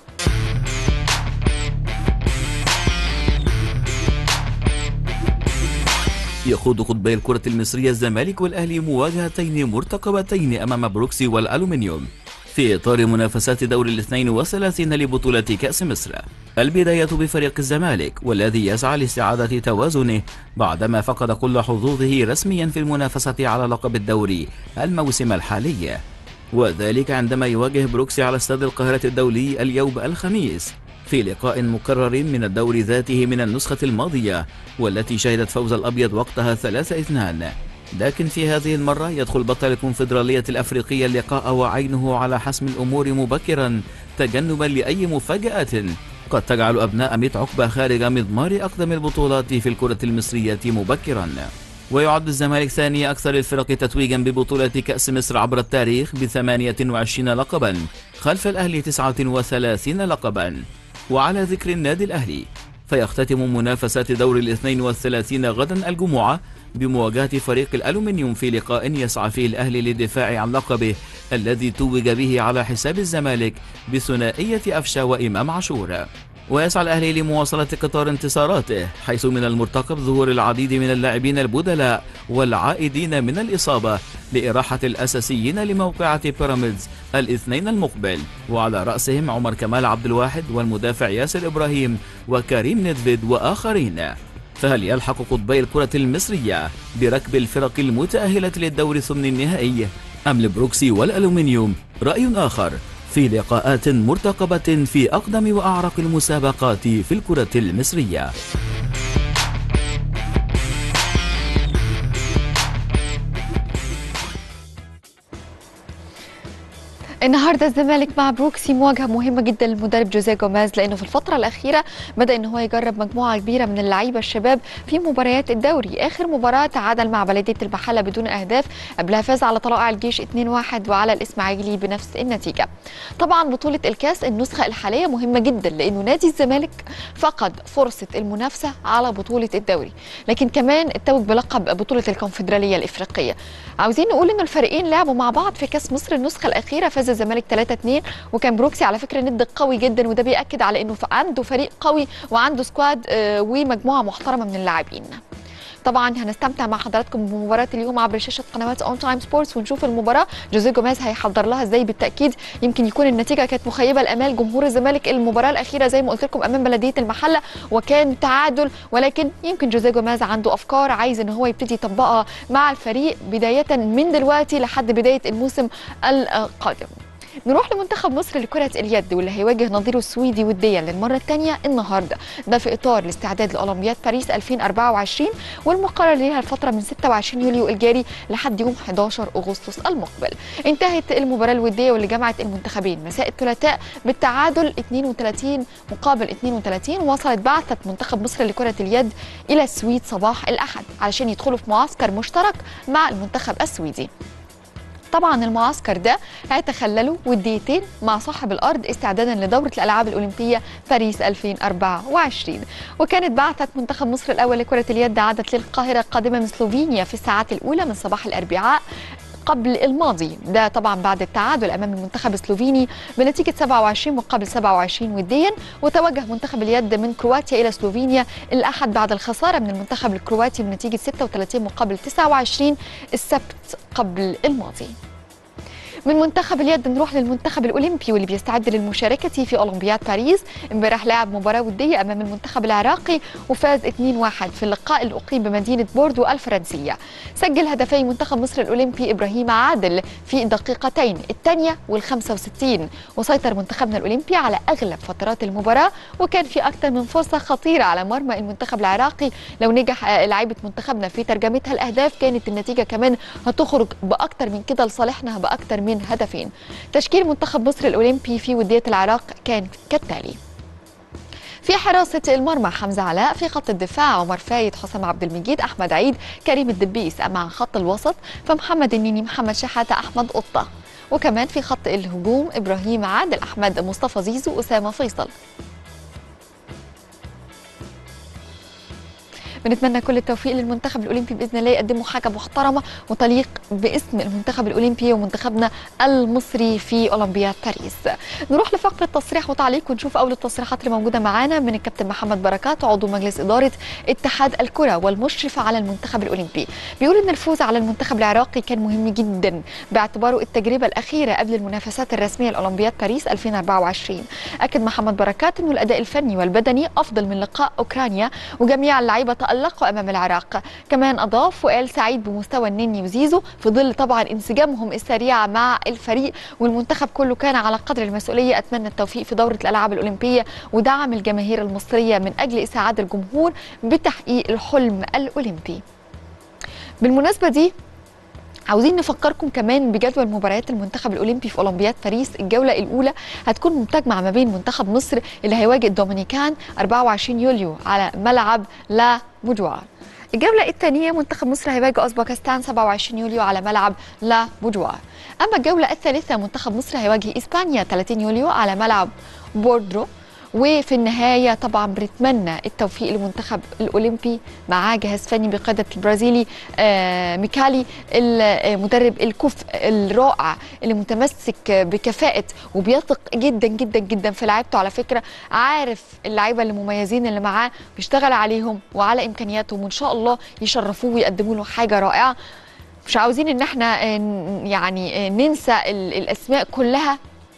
يخوض قطبي الكرة المصرية الزمالك والأهلي مواجهتين مرتقبتين أمام بروكسي والألومنيوم في إطار منافسات دور ال 32 لبطولة كأس مصر. البداية بفريق الزمالك والذي يسعى لاستعادة توازنه بعدما فقد كل حظوظه رسميا في المنافسة على لقب الدوري الموسم الحالي، وذلك عندما يواجه بروكسي على استاد القاهرة الدولي اليوم الخميس في لقاء مكرر من الدوري ذاته من النسخة الماضية والتي شهدت فوز الأبيض وقتها 3-2. لكن في هذه المرة يدخل بطل الكونفدرالية الأفريقية اللقاء وعينه على حسم الأمور مبكرا تجنبا لأي مفاجآت قد تجعل أبناء ميت عقبة خارج مضمار أقدم البطولات في الكرة المصرية مبكرا. ويعد الزمالك ثاني أكثر الفرق تتويجا ببطولة كأس مصر عبر التاريخ ب28 لقبا خلف الأهلي 39 لقبا. وعلى ذكر النادي الأهلي فيختتم منافسات دور ال 32 غدا الجمعة بمواجهة فريق الألومنيوم في لقاء يسعى فيه الأهلي للدفاع عن لقبه الذي توج به على حساب الزمالك بثنائية أفشة وإمام عاشور. ويسعى الأهلي لمواصلة قطار انتصاراته، حيث من المرتقب ظهور العديد من اللاعبين البدلاء والعائدين من الإصابة لإراحة الأساسيين لموقعة بيراميدز الاثنين المقبل، وعلى رأسهم عمر كمال عبد الواحد والمدافع ياسر إبراهيم وكريم ندفيد وآخرين. فهل يلحق قطبي الكرة المصرية بركب الفرق المتأهلة للدور ثمن النهائي أم لبروكسي والألومنيوم رأي آخر في لقاءات مرتقبة في أقدم وأعرق المسابقات في الكرة المصرية؟ النهارده الزمالك مع بروكسي مواجهه مهمه جدا للمدرب جوزيه جوميز، لانه في الفتره الاخيره بدا ان هو يجرب مجموعه كبيره من اللعيبه الشباب في مباريات الدوري. اخر مباراه تعادل مع بلديه المحله بدون اهداف، قبلها فاز على طلائع الجيش 2-1 وعلى الاسماعيلي بنفس النتيجه. طبعا بطوله الكاس النسخه الحاليه مهمه جدا، لانه نادي الزمالك فقد فرصه المنافسه على بطوله الدوري، لكن كمان اتوج بلقب بطوله الكونفدراليه الافريقيه. عاوزين نقول ان الفريقين لعبوا مع بعض في كاس مصر النسخه الاخيره، فاز الزمالك 3-2، وكان بروكسي على فكره ند قوي جدا، وده بيأكد على انه عنده فريق قوي وعنده سكواد ومجموعه محترمه من اللاعبين. طبعا هنستمتع مع حضراتكم بمباراه اليوم عبر شاشه قنوات اون تايم سبورتس، ونشوف المباراه جوزيه جوميز هيحضر لها ازاي. بالتاكيد يمكن يكون النتيجه كانت مخيبه لامال جمهور الزمالك، المباراه الاخيره زي ما قلت لكم امام بلديه المحله وكان تعادل، ولكن يمكن جوزيه جوميز عنده افكار عايز ان هو يبتدي يطبقها مع الفريق بدايه من دلوقتي لحد بدايه الموسم القادم. نروح لمنتخب مصر لكرة اليد واللي هيواجه نظيره السويدي وديا للمرة الثانية النهارده، ده في إطار الاستعداد لأولمبياد باريس 2024 والمقرر ليها الفترة من 26 يوليو الجاري لحد يوم 11 أغسطس المقبل. انتهت المباراة الودية واللي جمعت المنتخبين مساء الثلاثاء بالتعادل 32 مقابل 32، ووصلت بعثة منتخب مصر لكرة اليد إلى السويد صباح الأحد علشان يدخلوا في معسكر مشترك مع المنتخب السويدي. طبعا المعسكر ده هيتخللوا وديتين مع صاحب الارض استعدادا لدوره الالعاب الاولمبيه باريس 2024. وكانت بعثه منتخب مصر الاول لكره اليد عادت للقاهره قادمه من سلوفينيا في الساعات الاولى من صباح الاربعاء قبل الماضي، ده طبعا بعد التعادل امام المنتخب السلوفيني بنتيجه 27 مقابل 27 وديا. وتوجه منتخب اليد من كرواتيا الى سلوفينيا الاحد بعد الخساره من المنتخب الكرواتي بنتيجه 36 مقابل 29 السبت قبل الماضي. من منتخب اليد نروح للمنتخب الأولمبي واللي بيستعد للمشاركة في أولمبياد باريس. امبارح لعب مباراة ودية أمام المنتخب العراقي وفاز 2-1 في اللقاء اللي أقيم بمدينة بوردو الفرنسية. سجل هدفي منتخب مصر الأولمبي إبراهيم عادل في الدقيقتين الثانية وال65، وسيطر منتخبنا الأولمبي على أغلب فترات المباراة، وكان في أكثر من فرصة خطيرة على مرمى المنتخب العراقي. لو نجح لاعيبة منتخبنا في ترجمتها الأهداف كانت النتيجة كمان هتخرج بأكثر من كده لصالحنا بأكثر من هدفين. تشكيل منتخب مصر الأولمبي في ودية العراق كان كالتالي: في حراسة المرمى حمزة علاء، في خط الدفاع عمر فايد، حسام عبد المجيد، أحمد عيد، كريم الدبيس. مع خط الوسط فمحمد النني، محمد شحاتة، أحمد قطة. وكمان في خط الهجوم إبراهيم عادل، أحمد مصطفى زيزو، أسامة فيصل. بنتمنى كل التوفيق للمنتخب الأولمبي بإذن الله، يقدموا حاجة محترمة وتليق باسم المنتخب الأولمبي ومنتخبنا المصري في أولمبياد باريس. نروح لفقرة تصريح وتعليق ونشوف أول التصريحات اللي موجودة معانا من الكابتن محمد بركات عضو مجلس إدارة اتحاد الكرة والمشرف على المنتخب الأولمبي. بيقول إن الفوز على المنتخب العراقي كان مهم جدا باعتباره التجربة الأخيرة قبل المنافسات الرسمية لأولمبياد باريس 2024. أكد محمد بركات إنه الأداء الفني والبدني أفضل من لقاء أوكرانيا وجميع اللعيبة تألقوا أمام العراق. كمان أضاف وقال سعيد بمستوى النني وزيزو في ظل طبعا انسجامهم السريع مع الفريق، والمنتخب كله كان على قدر المسؤولية. أتمنى التوفيق في دورة الألعاب الأولمبية ودعم الجماهير المصرية من أجل إسعاد الجمهور بتحقيق الحلم الأولمبي. بالمناسبة دي عاوزين نفكركم كمان بجدول مباريات المنتخب الأولمبي في أولمبياد باريس. الجولة الأولى هتكون مجمعة ما بين منتخب مصر اللي هيواجه الدومينيكان 24 يوليو على ملعب لا بوجوار. الجولة الثانية منتخب مصر هيواجه أوزبكستان 27 يوليو على ملعب لا بوجوار. أما الجولة الثالثة منتخب مصر هيواجه إسبانيا 30 يوليو على ملعب بوردرو. وفي النهاية طبعا بنتمنى التوفيق للمنتخب الأولمبي مع جهاز فني بقيادة البرازيلي ميكالي، المدرب الكفء الرائع اللي متمسك بكفاءة وبيثق جدا جدا جدا في لعيبته. على فكرة عارف اللعيبة المميزين اللي معاه، بيشتغل عليهم وعلى إمكانياتهم، وإن شاء الله يشرفوه ويقدموا له حاجة رائعة. مش عاوزين إن احنا يعني ننسى الأسماء كلها،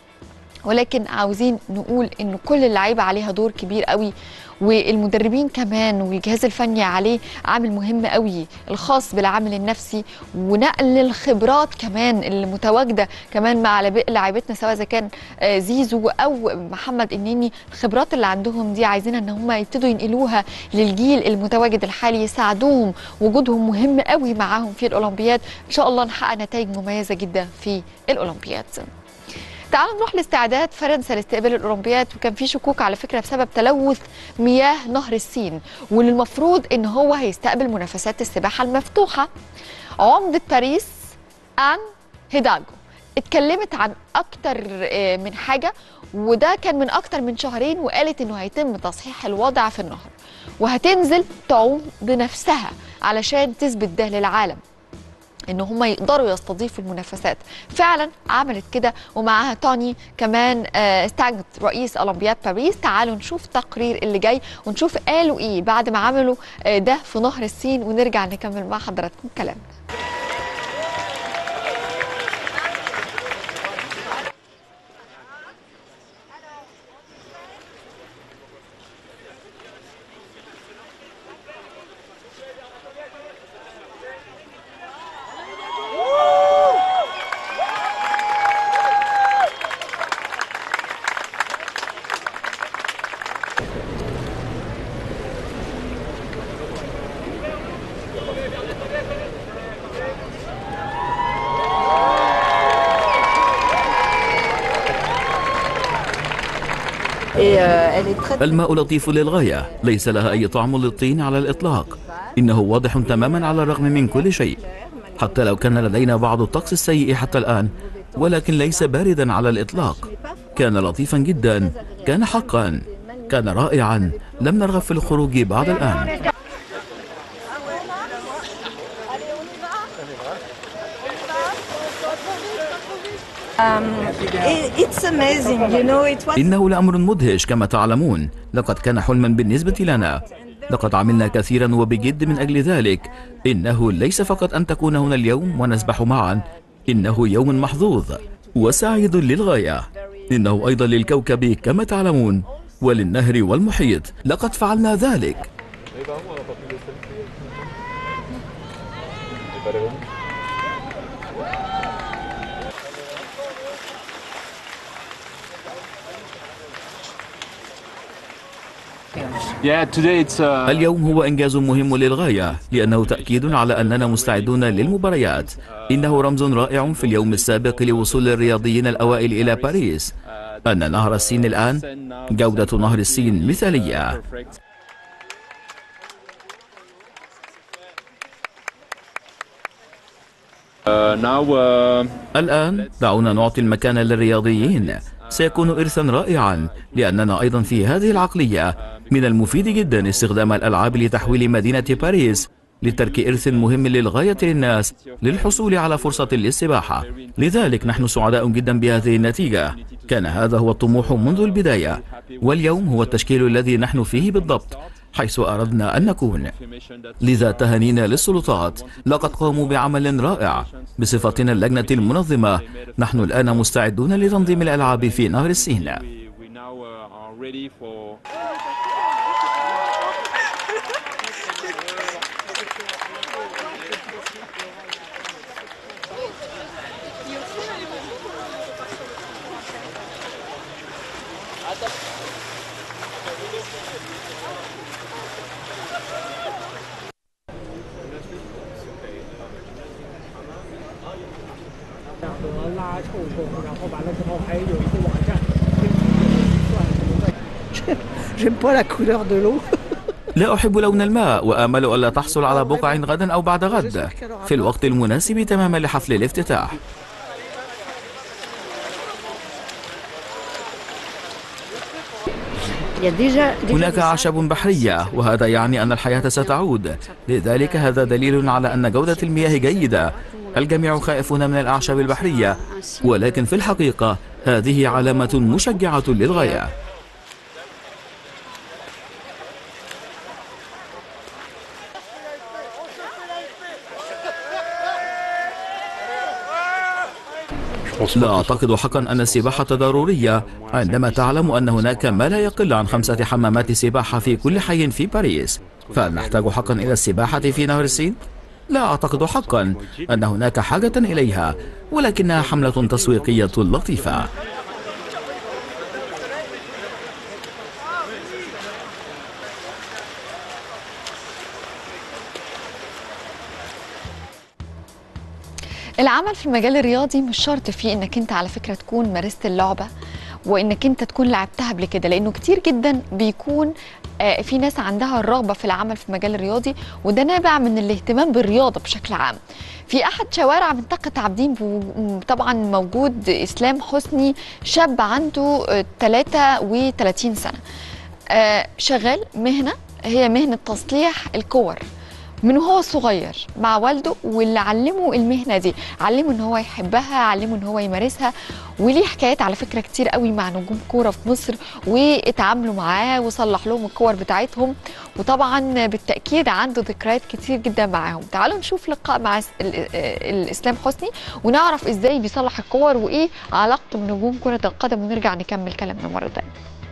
ولكن عاوزين نقول إن كل اللعيبة عليها دور كبير قوي، والمدربين كمان والجهاز الفني عليه عامل مهم قوي الخاص بالعامل النفسي ونقل الخبرات كمان اللي متواجده كمان مع لاعبتنا، سواء اذا كان زيزو او محمد النني. الخبرات اللي عندهم دي عايزين ان هم يبتدوا ينقلوها للجيل المتواجد الحالي، يساعدوهم. وجودهم مهم قوي معاهم في الاولمبياد. ان شاء الله نحقق نتائج مميزه جدا في الاولمبياد. تعالوا نروح لاستعداد فرنسا لاستقبال الأولمبياد. وكان في شكوك على فكرة بسبب تلوث مياه نهر السين، واللي المفروض ان هو هيستقبل منافسات السباحة المفتوحة. عمدة باريس آن هيداغو اتكلمت عن أكتر من حاجة، وده كان من أكتر من شهرين، وقالت انه هيتم تصحيح الوضع في النهر وهتنزل تعوم بنفسها علشان تثبت ده للعالم ان هم يقدروا يستضيفوا المنافسات. فعلا عملت كده، ومعاها توني كمان ستانجت رئيس اولمبياد باريس. تعالوا نشوف تقرير اللي جاي ونشوف قالوا ايه بعد ما عملوا ده في نهر السين، ونرجع نكمل مع حضراتكم كلامنا. الماء لطيف للغاية، ليس لها أي طعم للطين على الإطلاق. إنه واضح تماما على الرغم من كل شيء، حتى لو كان لدينا بعض الطقس السيء حتى الآن، ولكن ليس باردا على الإطلاق. كان لطيفا جدا، كان حقا، كان رائعا. لم نرغب في الخروج بعد الآن. إنه لأمر مدهش كما تعلمون. لقد كان حلما بالنسبة لنا. لقد عملنا كثيرا وبجد من أجل ذلك. إنه ليس فقط أن تكون هنا اليوم ونسبح معا، إنه يوم محظوظ. وسعيد للغاية. إنه أيضا للكوكب كما تعلمون، وللنهر والمحيط. لقد فعلنا ذلك. اليوم هو إنجاز مهم للغاية، لأنه تأكيد على أننا مستعدون للمباريات. إنه رمز رائع في اليوم السابق لوصول الرياضيين الأوائل إلى باريس، أن نهر السين الآن جودة نهر السين مثالية. الآن دعونا نعطي المكان للرياضيين. سيكون إرثا رائعا، لأننا أيضا في هذه العقلية من المفيد جدا استخدام الألعاب لتحويل مدينة باريس لترك إرث مهم للغاية للناس للحصول على فرصة للسباحة. لذلك نحن سعداء جدا بهذه النتيجة. كان هذا هو الطموح منذ البداية، واليوم هو التشكيل الذي نحن فيه بالضبط حيث أردنا أن نكون. لذا تهانينا للسلطات، لقد قاموا بعمل رائع. بصفتنا اللجنة المنظمة نحن الآن مستعدون لتنظيم الألعاب في نهر السين. لا أحب لون الماء، وآمل ألا تحصل على بقع غدا أو بعد غد في الوقت المناسب تماما لحفل الافتتاح. هناك أعشاب بحرية، وهذا يعني أن الحياة ستعود. لذلك هذا دليل على أن جودة المياه جيدة. الجميع خائفون من الأعشاب البحرية، ولكن في الحقيقة هذه علامة مشجعة للغاية. لا أعتقد حقا أن السباحة ضرورية عندما تعلم أن هناك ما لا يقل عن 5 حمامات سباحة في كل حي في باريس. فهل نحتاج حقا إلى السباحة في نهر السين؟ لا أعتقد حقا أن هناك حاجة إليها، ولكنها حملة تسويقية لطيفة. العمل في المجال الرياضي مش شرط فيه انك انت على فكرة تكون مارست اللعبة وانك انت تكون لعبتها قبل كده، لانه كتير جدا بيكون في ناس عندها الرغبة في العمل في المجال الرياضي، وده نابع من الاهتمام بالرياضة بشكل عام. في احد شوارع منطقة عابدين طبعا موجود اسلام حسني، شاب عنده 33 سنة، شغال مهنة هي مهنة تصليح الكور من هو صغير مع والده، واللي علمه المهنة دي علمه ان هو يحبها، علمه ان هو يمارسها. وليه حكايات على فكرة كتير قوي مع نجوم كورة في مصر، واتعاملوا معاه وصلح لهم الكور بتاعتهم، وطبعا بالتأكيد عنده ذكريات كتير جدا معاهم. تعالوا نشوف لقاء مع الإسلام حسني ونعرف ازاي بيصلح الكور وايه علاقته بنجوم كرة القدم، ونرجع نكمل كلامنا مرة تانية.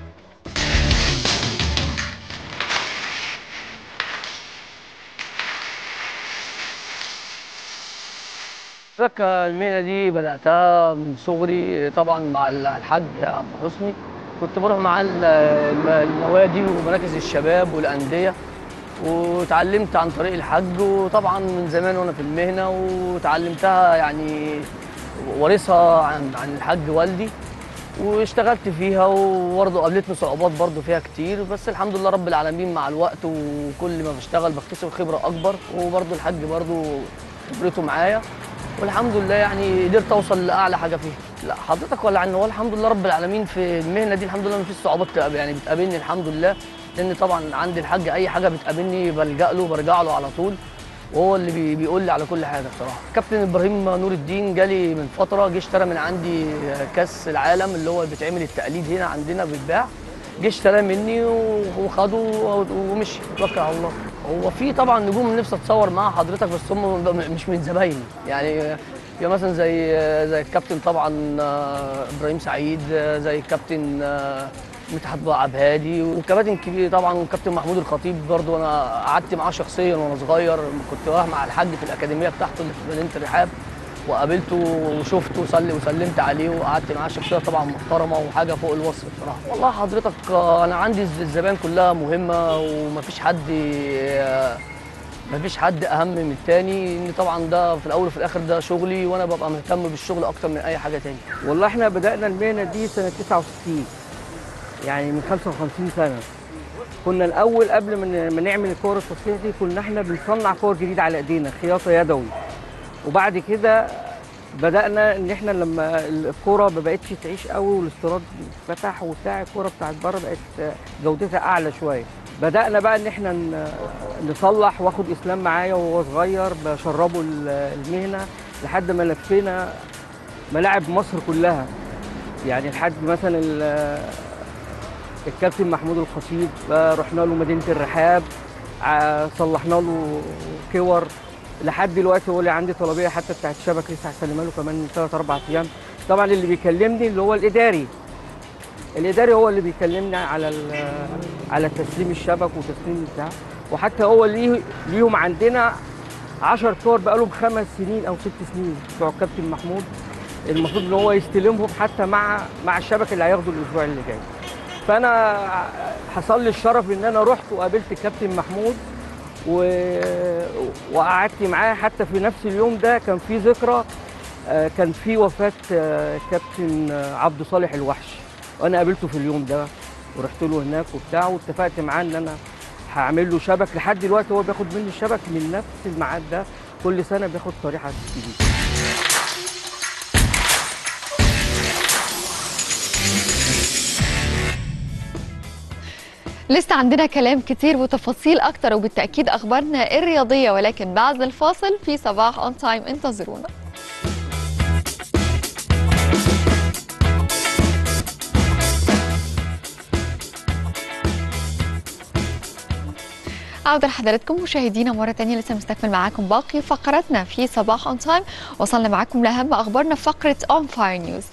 المهنة دي بدأتها من صغري طبعا مع الحاج عبد حسني. كنت بروح مع النوادي ومراكز الشباب والأندية، وتعلمت عن طريق الحاج، وطبعا من زمان وأنا في المهنة وتعلمتها يعني ورثها عن الحاج والدي، واشتغلت فيها. وبرضه قابلتني صعوبات برضه فيها كتير، بس الحمد لله رب العالمين مع الوقت وكل ما بشتغل بكتسب خبرة أكبر. وبرضه الحاج برضه خبرته معايا، والحمد لله يعني قدرت اوصل لاعلى حاجه فيها. لا حضرتك ولا عنه، هو الحمد لله رب العالمين في المهنه دي الحمد لله ما فيش صعوبات يعني بتقابلني الحمد لله، لان طبعا عندي الحاج اي حاجه بتقابلني بلجأ له برجع له على طول، وهو اللي بيقول لي على كل حاجه بصراحه. كابتن ابراهيم نور الدين جالي من فتره، جه اشترى من عندي كاس العالم اللي هو بيتعمل التقليد هنا عندنا بيتباع، جه اشتراه مني وخده ومشي توكل على الله. هو في طبعا نجوم نفسي اتصور مع حضرتك، بس هم مش من زبايني يعني يعني مثلا زي الكابتن طبعا ابراهيم سعيد، زي الكابتن مدحت عبد الهادي، وكباتن كبير طبعا، والكابتن محمود الخطيب برضو انا قعدت معاه شخصيا وانا صغير، كنت رايح مع الحاج في الاكاديميه بتاعته اللي في مدينه الرحاب، وقابلته وشفته وسلمت عليه وقعدت معاه. شخصيه طبعا محترمه وحاجه فوق الوصف بصراحه. والله حضرتك انا عندي الزبائن كلها مهمه، ومفيش حد اهم من التاني، ان طبعا ده في الاول وفي الاخر ده شغلي، وانا ببقى مهتم بالشغل اكتر من اي حاجه تاني. والله احنا بدانا المهنه دي سنه 69، يعني من 55 سنه. كنا الاول قبل ما نعمل الكور التصفيح دي كنا احنا بنصنع كور جديده على ايدينا خياطه يدوي، وبعد كده بدانا ان احنا لما الكوره ما بقتش تعيش قوي والاستيراد فتح وبتاع، الكوره بتاعت بره بقت جودتها اعلى شويه، بدانا بقى ان احنا نصلح، واخد اسلام معايا وهو صغير بشربه المهنه لحد ما لفينا ملاعب مصر كلها، يعني لحد مثلا الكابتن محمود الخطيب رحنا له مدينه الرحاب، صلحنا له كور، لحد دلوقتي هو اللي عندي طلبيه حتى بتاعت الشبك لسه هسلمها له كمان 3-4 ايام. طبعا اللي بيكلمني اللي هو الاداري هو اللي بيكلمني على تسليم الشبك وتسليم بتاع، وحتى هو ليهم عندنا 10 كور بقالهم 5 سنين او 6 سنين بتوع الكابتن محمود، المفروض ان هو يستلمهم حتى مع الشبك اللي هياخده الاسبوع اللي جاي. فانا حصل لي الشرف ان انا رحت وقابلت الكابتن محمود وقعدت معاه، حتى في نفس اليوم ده كان في ذكرى، كان في وفاه كابتن عبد صالح الوحش، وانا قابلته في اليوم ده ورحت له هناك وبتاع، واتفقت معاه ان انا هعمل له شبك. لحد دلوقتي هو بياخد مني الشبك من نفس الميعاد ده، كل سنه بياخد طريحه جديده. لسه عندنا كلام كتير وتفاصيل أكتر وبالتأكيد أخبارنا الرياضية، ولكن بعد الفاصل في صباح أون تايم، انتظرونا. عودة لحضراتكم مشاهدينا مرة تانية، لسه مستكمل معاكم باقي فقراتنا في صباح أون تايم. وصلنا معاكم لأهم أخبارنا في فقرة أون فاير نيوز.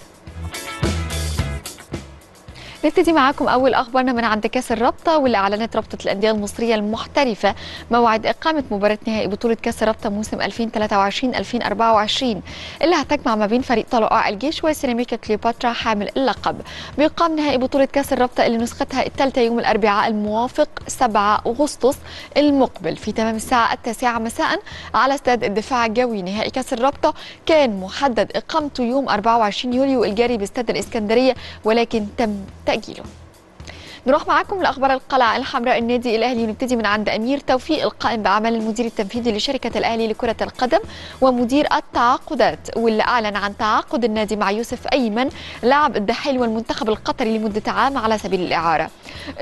نبتدي معاكم أول أخبارنا من عند كأس الرابطة، واللي أعلنت رابطة الأندية المصرية المحترفة موعد إقامة مباراة نهائي بطولة كأس الرابطة موسم 2023-2024 اللي هتجمع ما بين فريق طلائع الجيش وسيراميكا كليوباترا حامل اللقب. بيقام نهائي بطولة كأس الرابطة اللي نسختها الثالثة يوم الأربعاء الموافق 7 أغسطس المقبل في تمام الساعة 9 مساء على استاد الدفاع الجوي. نهائي كأس الرابطة كان محدد إقامته يوم 24 يوليو الجاري باستاد الإسكندرية، ولكن تم تأجيله. نروح معاكم لأخبار القلعة الحمراء النادي الأهلي، ونبتدي من عند أمير توفيق القائم بأعمال المدير التنفيذي لشركة الأهلي لكرة القدم ومدير التعاقدات، واللي أعلن عن تعاقد النادي مع يوسف أيمن لاعب الدحيل والمنتخب القطري لمدة عام على سبيل الإعارة.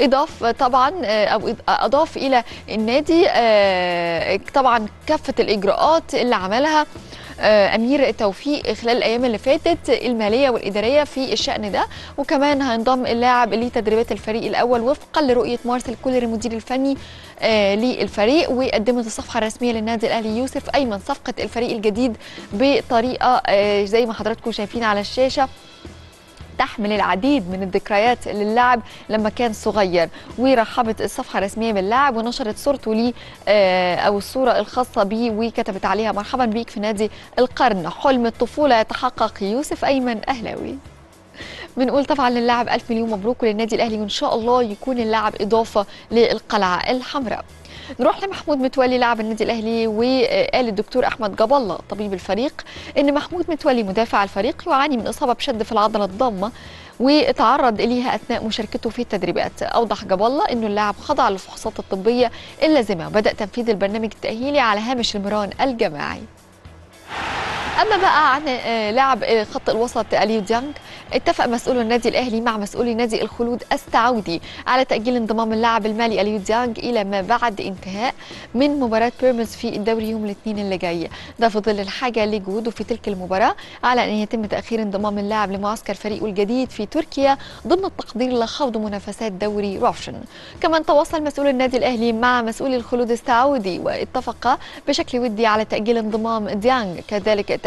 أضاف إلى النادي طبعا كافة الإجراءات اللي عملها أمير توفيق خلال الأيام اللي فاتت المالية والإدارية في الشأن ده، وكمان هينضم اللاعب لتدريبات الفريق الأول وفقا لرؤية مارسيل كولر المدير الفني للفريق. وقدمت الصفحة الرسمية للنادي الأهلي يوسف أيمن صفقة الفريق الجديد بطريقة زي ما حضراتكم شايفين على الشاشة تحمل العديد من الذكريات للاعب لما كان صغير. ورحبت الصفحه الرسميه باللاعب ونشرت صورته ليه او الصوره الخاصه بيه وكتبت عليها مرحبا بيك في نادي القرن، حلم الطفوله يتحقق، يوسف ايمن اهلاوي. بنقول طبعا للاعب الف مليون مبروك للنادي الاهلي، وان شاء الله يكون اللاعب اضافه للقلعه الحمراء. نروح لمحمود متولي لاعب النادي الاهلي، وقال الدكتور احمد جاب الله طبيب الفريق ان محمود متولي مدافع الفريق يعاني من اصابه بشد في العضله الضامه وتعرض اليها اثناء مشاركته في التدريبات. اوضح جاب الله انه اللاعب خضع للفحوصات الطبيه اللازمه وبدا تنفيذ البرنامج التاهيلي على هامش المران الجماعي. أما بقى عن لاعب خط الوسط أليو ديانج، اتفق مسؤول النادي الأهلي مع مسؤولي نادي الخلود السعودي على تأجيل انضمام اللاعب المالي أليو ديانج إلى ما بعد انتهاء من مباراة بيراميدز في الدوري يوم الاثنين اللي جاي، ده في ظل الحاجة لجهوده في تلك المباراة على أن يتم تأخير انضمام اللاعب لمعسكر فريقه الجديد في تركيا ضمن التقدير لخوض منافسات دوري روشن. كمان تواصل مسؤول النادي الأهلي مع مسؤولي الخلود السعودي واتفق بشكل ودي على تأجيل انضمام ديانج، كذلك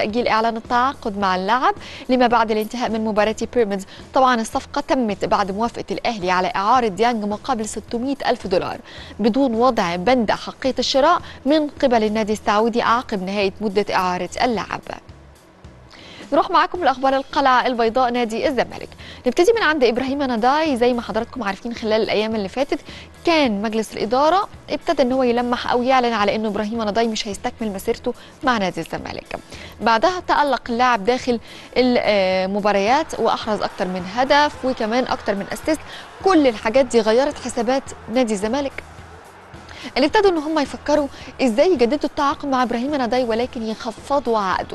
تأجيل إعلان التعاقد مع اللاعب لما بعد الانتهاء من مباراة بيراميدز. طبعا الصفقة تمت بعد موافقة الأهلي على إعارة ديانج مقابل 600 ألف دولار بدون وضع بند حقية الشراء من قبل النادي السعودي عقب نهاية مدة إعارة اللاعب. نروح معاكم لأخبار القلعة البيضاء نادي الزمالك. نبتدي من عند إبراهيم نضاي. زي ما حضراتكم عارفين خلال الأيام اللي فاتت كان مجلس الإدارة ابتدى ان هو يلمح أو يعلن على أنه إبراهيم نضاي مش هيستكمل مسيرته مع نادي الزمالك. بعدها تألق اللاعب داخل المباريات وأحرز أكتر من هدف وكمان أكتر من أسيست. كل الحاجات دي غيرت حسابات نادي الزمالك اللي ابتدوا ان هم يفكروا ازاي يجددوا التعاقد مع إبراهيم نضاي ولكن يخفضوا عقده.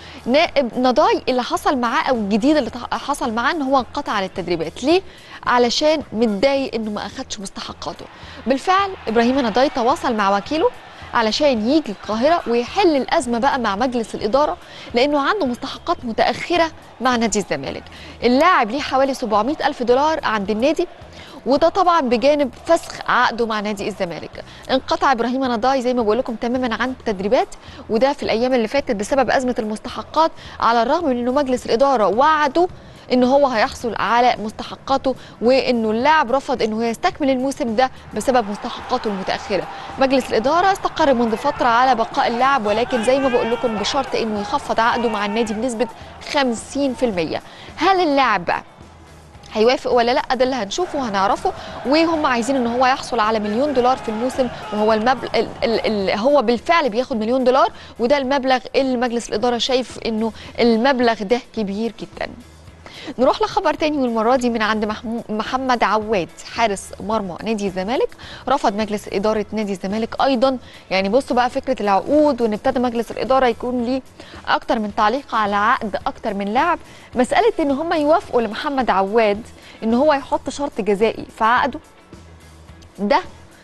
نضاي اللي حصل معاه او الجديد اللي حصل معاه ان هو انقطع عن التدريبات. ليه؟ علشان متضايق انه ما اخدش مستحقاته. بالفعل ابراهيم نضاي تواصل مع وكيله علشان يجي القاهره ويحل الازمه بقى مع مجلس الاداره لانه عنده مستحقات متاخره مع نادي الزمالك. اللاعب ليه حوالي 700 ألف دولار عند النادي وده طبعا بجانب فسخ عقده مع نادي الزمالك. انقطع ابراهيم نضاي زي ما بقول لكم تماما عن التدريبات وده في الايام اللي فاتت بسبب ازمه المستحقات على الرغم من انه مجلس الاداره وعده ان هو هيحصل على مستحقاته وانه اللاعب رفض انه يستكمل الموسم ده بسبب مستحقاته المتاخره. مجلس الاداره استقر منذ فتره على بقاء اللاعب ولكن زي ما بقول لكم بشرط انه يخفض عقده مع النادي بنسبه 50%. هل اللاعب بقى هيوافق ولا لا؟ ده اللي هنشوفه وهنعرفه. وهم عايزين ان هو يحصل على $1 مليون في الموسم وهو المبلغ هو بالفعل بياخد $1 مليون وده المبلغ اللي مجلس الاداره شايف انه المبلغ ده كبير جدا. نروح لخبر تاني والمره دي من عند محمد عواد حارس مرمى نادي الزمالك. رفض مجلس اداره نادي الزمالك ايضا يعني بصوا بقى فكره العقود وان ابتدى مجلس الاداره يكون ليه اكتر من تعليق على عقد اكتر من لاعب. مساله ان هم يوافقوا لمحمد عواد ان هو يحط شرط جزائي في عقده ده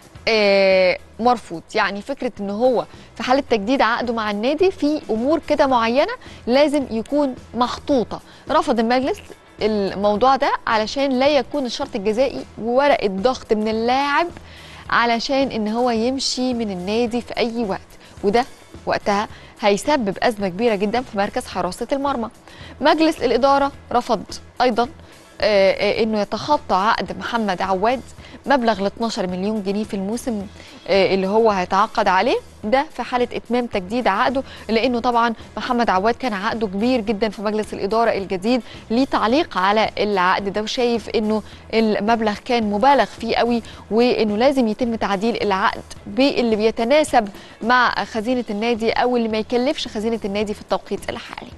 مرفوض. يعني فكره ان هو في حاله تجديد عقده مع النادي في امور كده معينه لازم يكون محطوطه. رفض المجلس الموضوع ده علشان لا يكون الشرط الجزائي وورقه ضغط من اللاعب علشان ان هو يمشي من النادي في اي وقت وده وقتها هيسبب ازمه كبيره جدا في مركز حراسه المرمى. مجلس الاداره رفض ايضا انه يتخطى عقد محمد عواد مبلغ ل 12 مليون جنيه في الموسم اللي هو هيتعاقد عليه ده في حاله اتمام تجديد عقده لانه طبعا محمد عواد كان عقده كبير جدا في مجلس الاداره الجديد. ليه تعليق على العقد ده وشايف انه المبلغ كان مبالغ فيه قوي وانه لازم يتم تعديل العقد باللي بيتناسب مع خزينه النادي او اللي ما يكلفش خزينه النادي في التوقيت الحالي.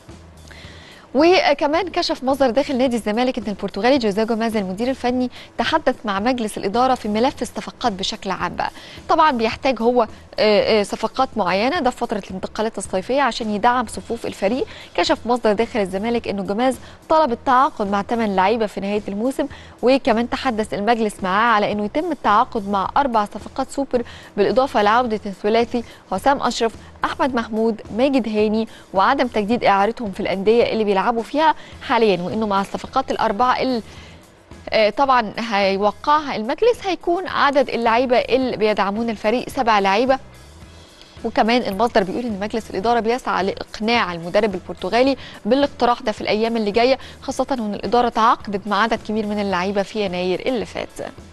وكمان كشف مصدر داخل نادي الزمالك ان البرتغالي جوزيه جوميز المدير الفني تحدث مع مجلس الاداره في ملف الصفقات بشكل عام بقى. طبعا بيحتاج هو صفقات معينه ده في فتره الانتقالات الصيفيه عشان يدعم صفوف الفريق. كشف مصدر داخل الزمالك انه جوميز طلب التعاقد مع 8 لعيبه في نهايه الموسم وكمان تحدث المجلس معاه على انه يتم التعاقد مع 4 صفقات سوبر بالاضافه لعوده الثلاثي حسام اشرف احمد محمود ماجد هاني وعدم تجديد اعارتهم في الانديه اللي بيلعبوا فيها حاليا وانه مع الصفقات الاربعه اللي طبعا هيوقعها المجلس هيكون عدد اللعيبه اللي بيدعمون الفريق 7 لعيبه. وكمان المصدر بيقول ان مجلس الاداره بيسعى لاقناع المدرب البرتغالي بالاقتراح ده في الايام اللي جايه خاصه ان الاداره تعاقدت مع عدد كبير من اللعيبه في يناير اللي فات.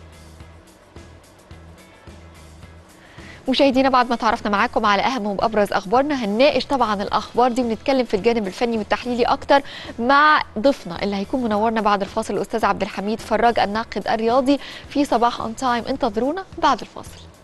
مشاهدينا بعد ما تعرفنا معاكم على اهم وابرز اخبارنا هنناقش طبعا الاخبار دي ونتكلم في الجانب الفني والتحليلي اكتر مع ضيفنا اللي هيكون منورنا بعد الفاصل الاستاذ عبد الحميد فراج الناقد الرياضي في صباح اون تايم. انتظرونا بعد الفاصل.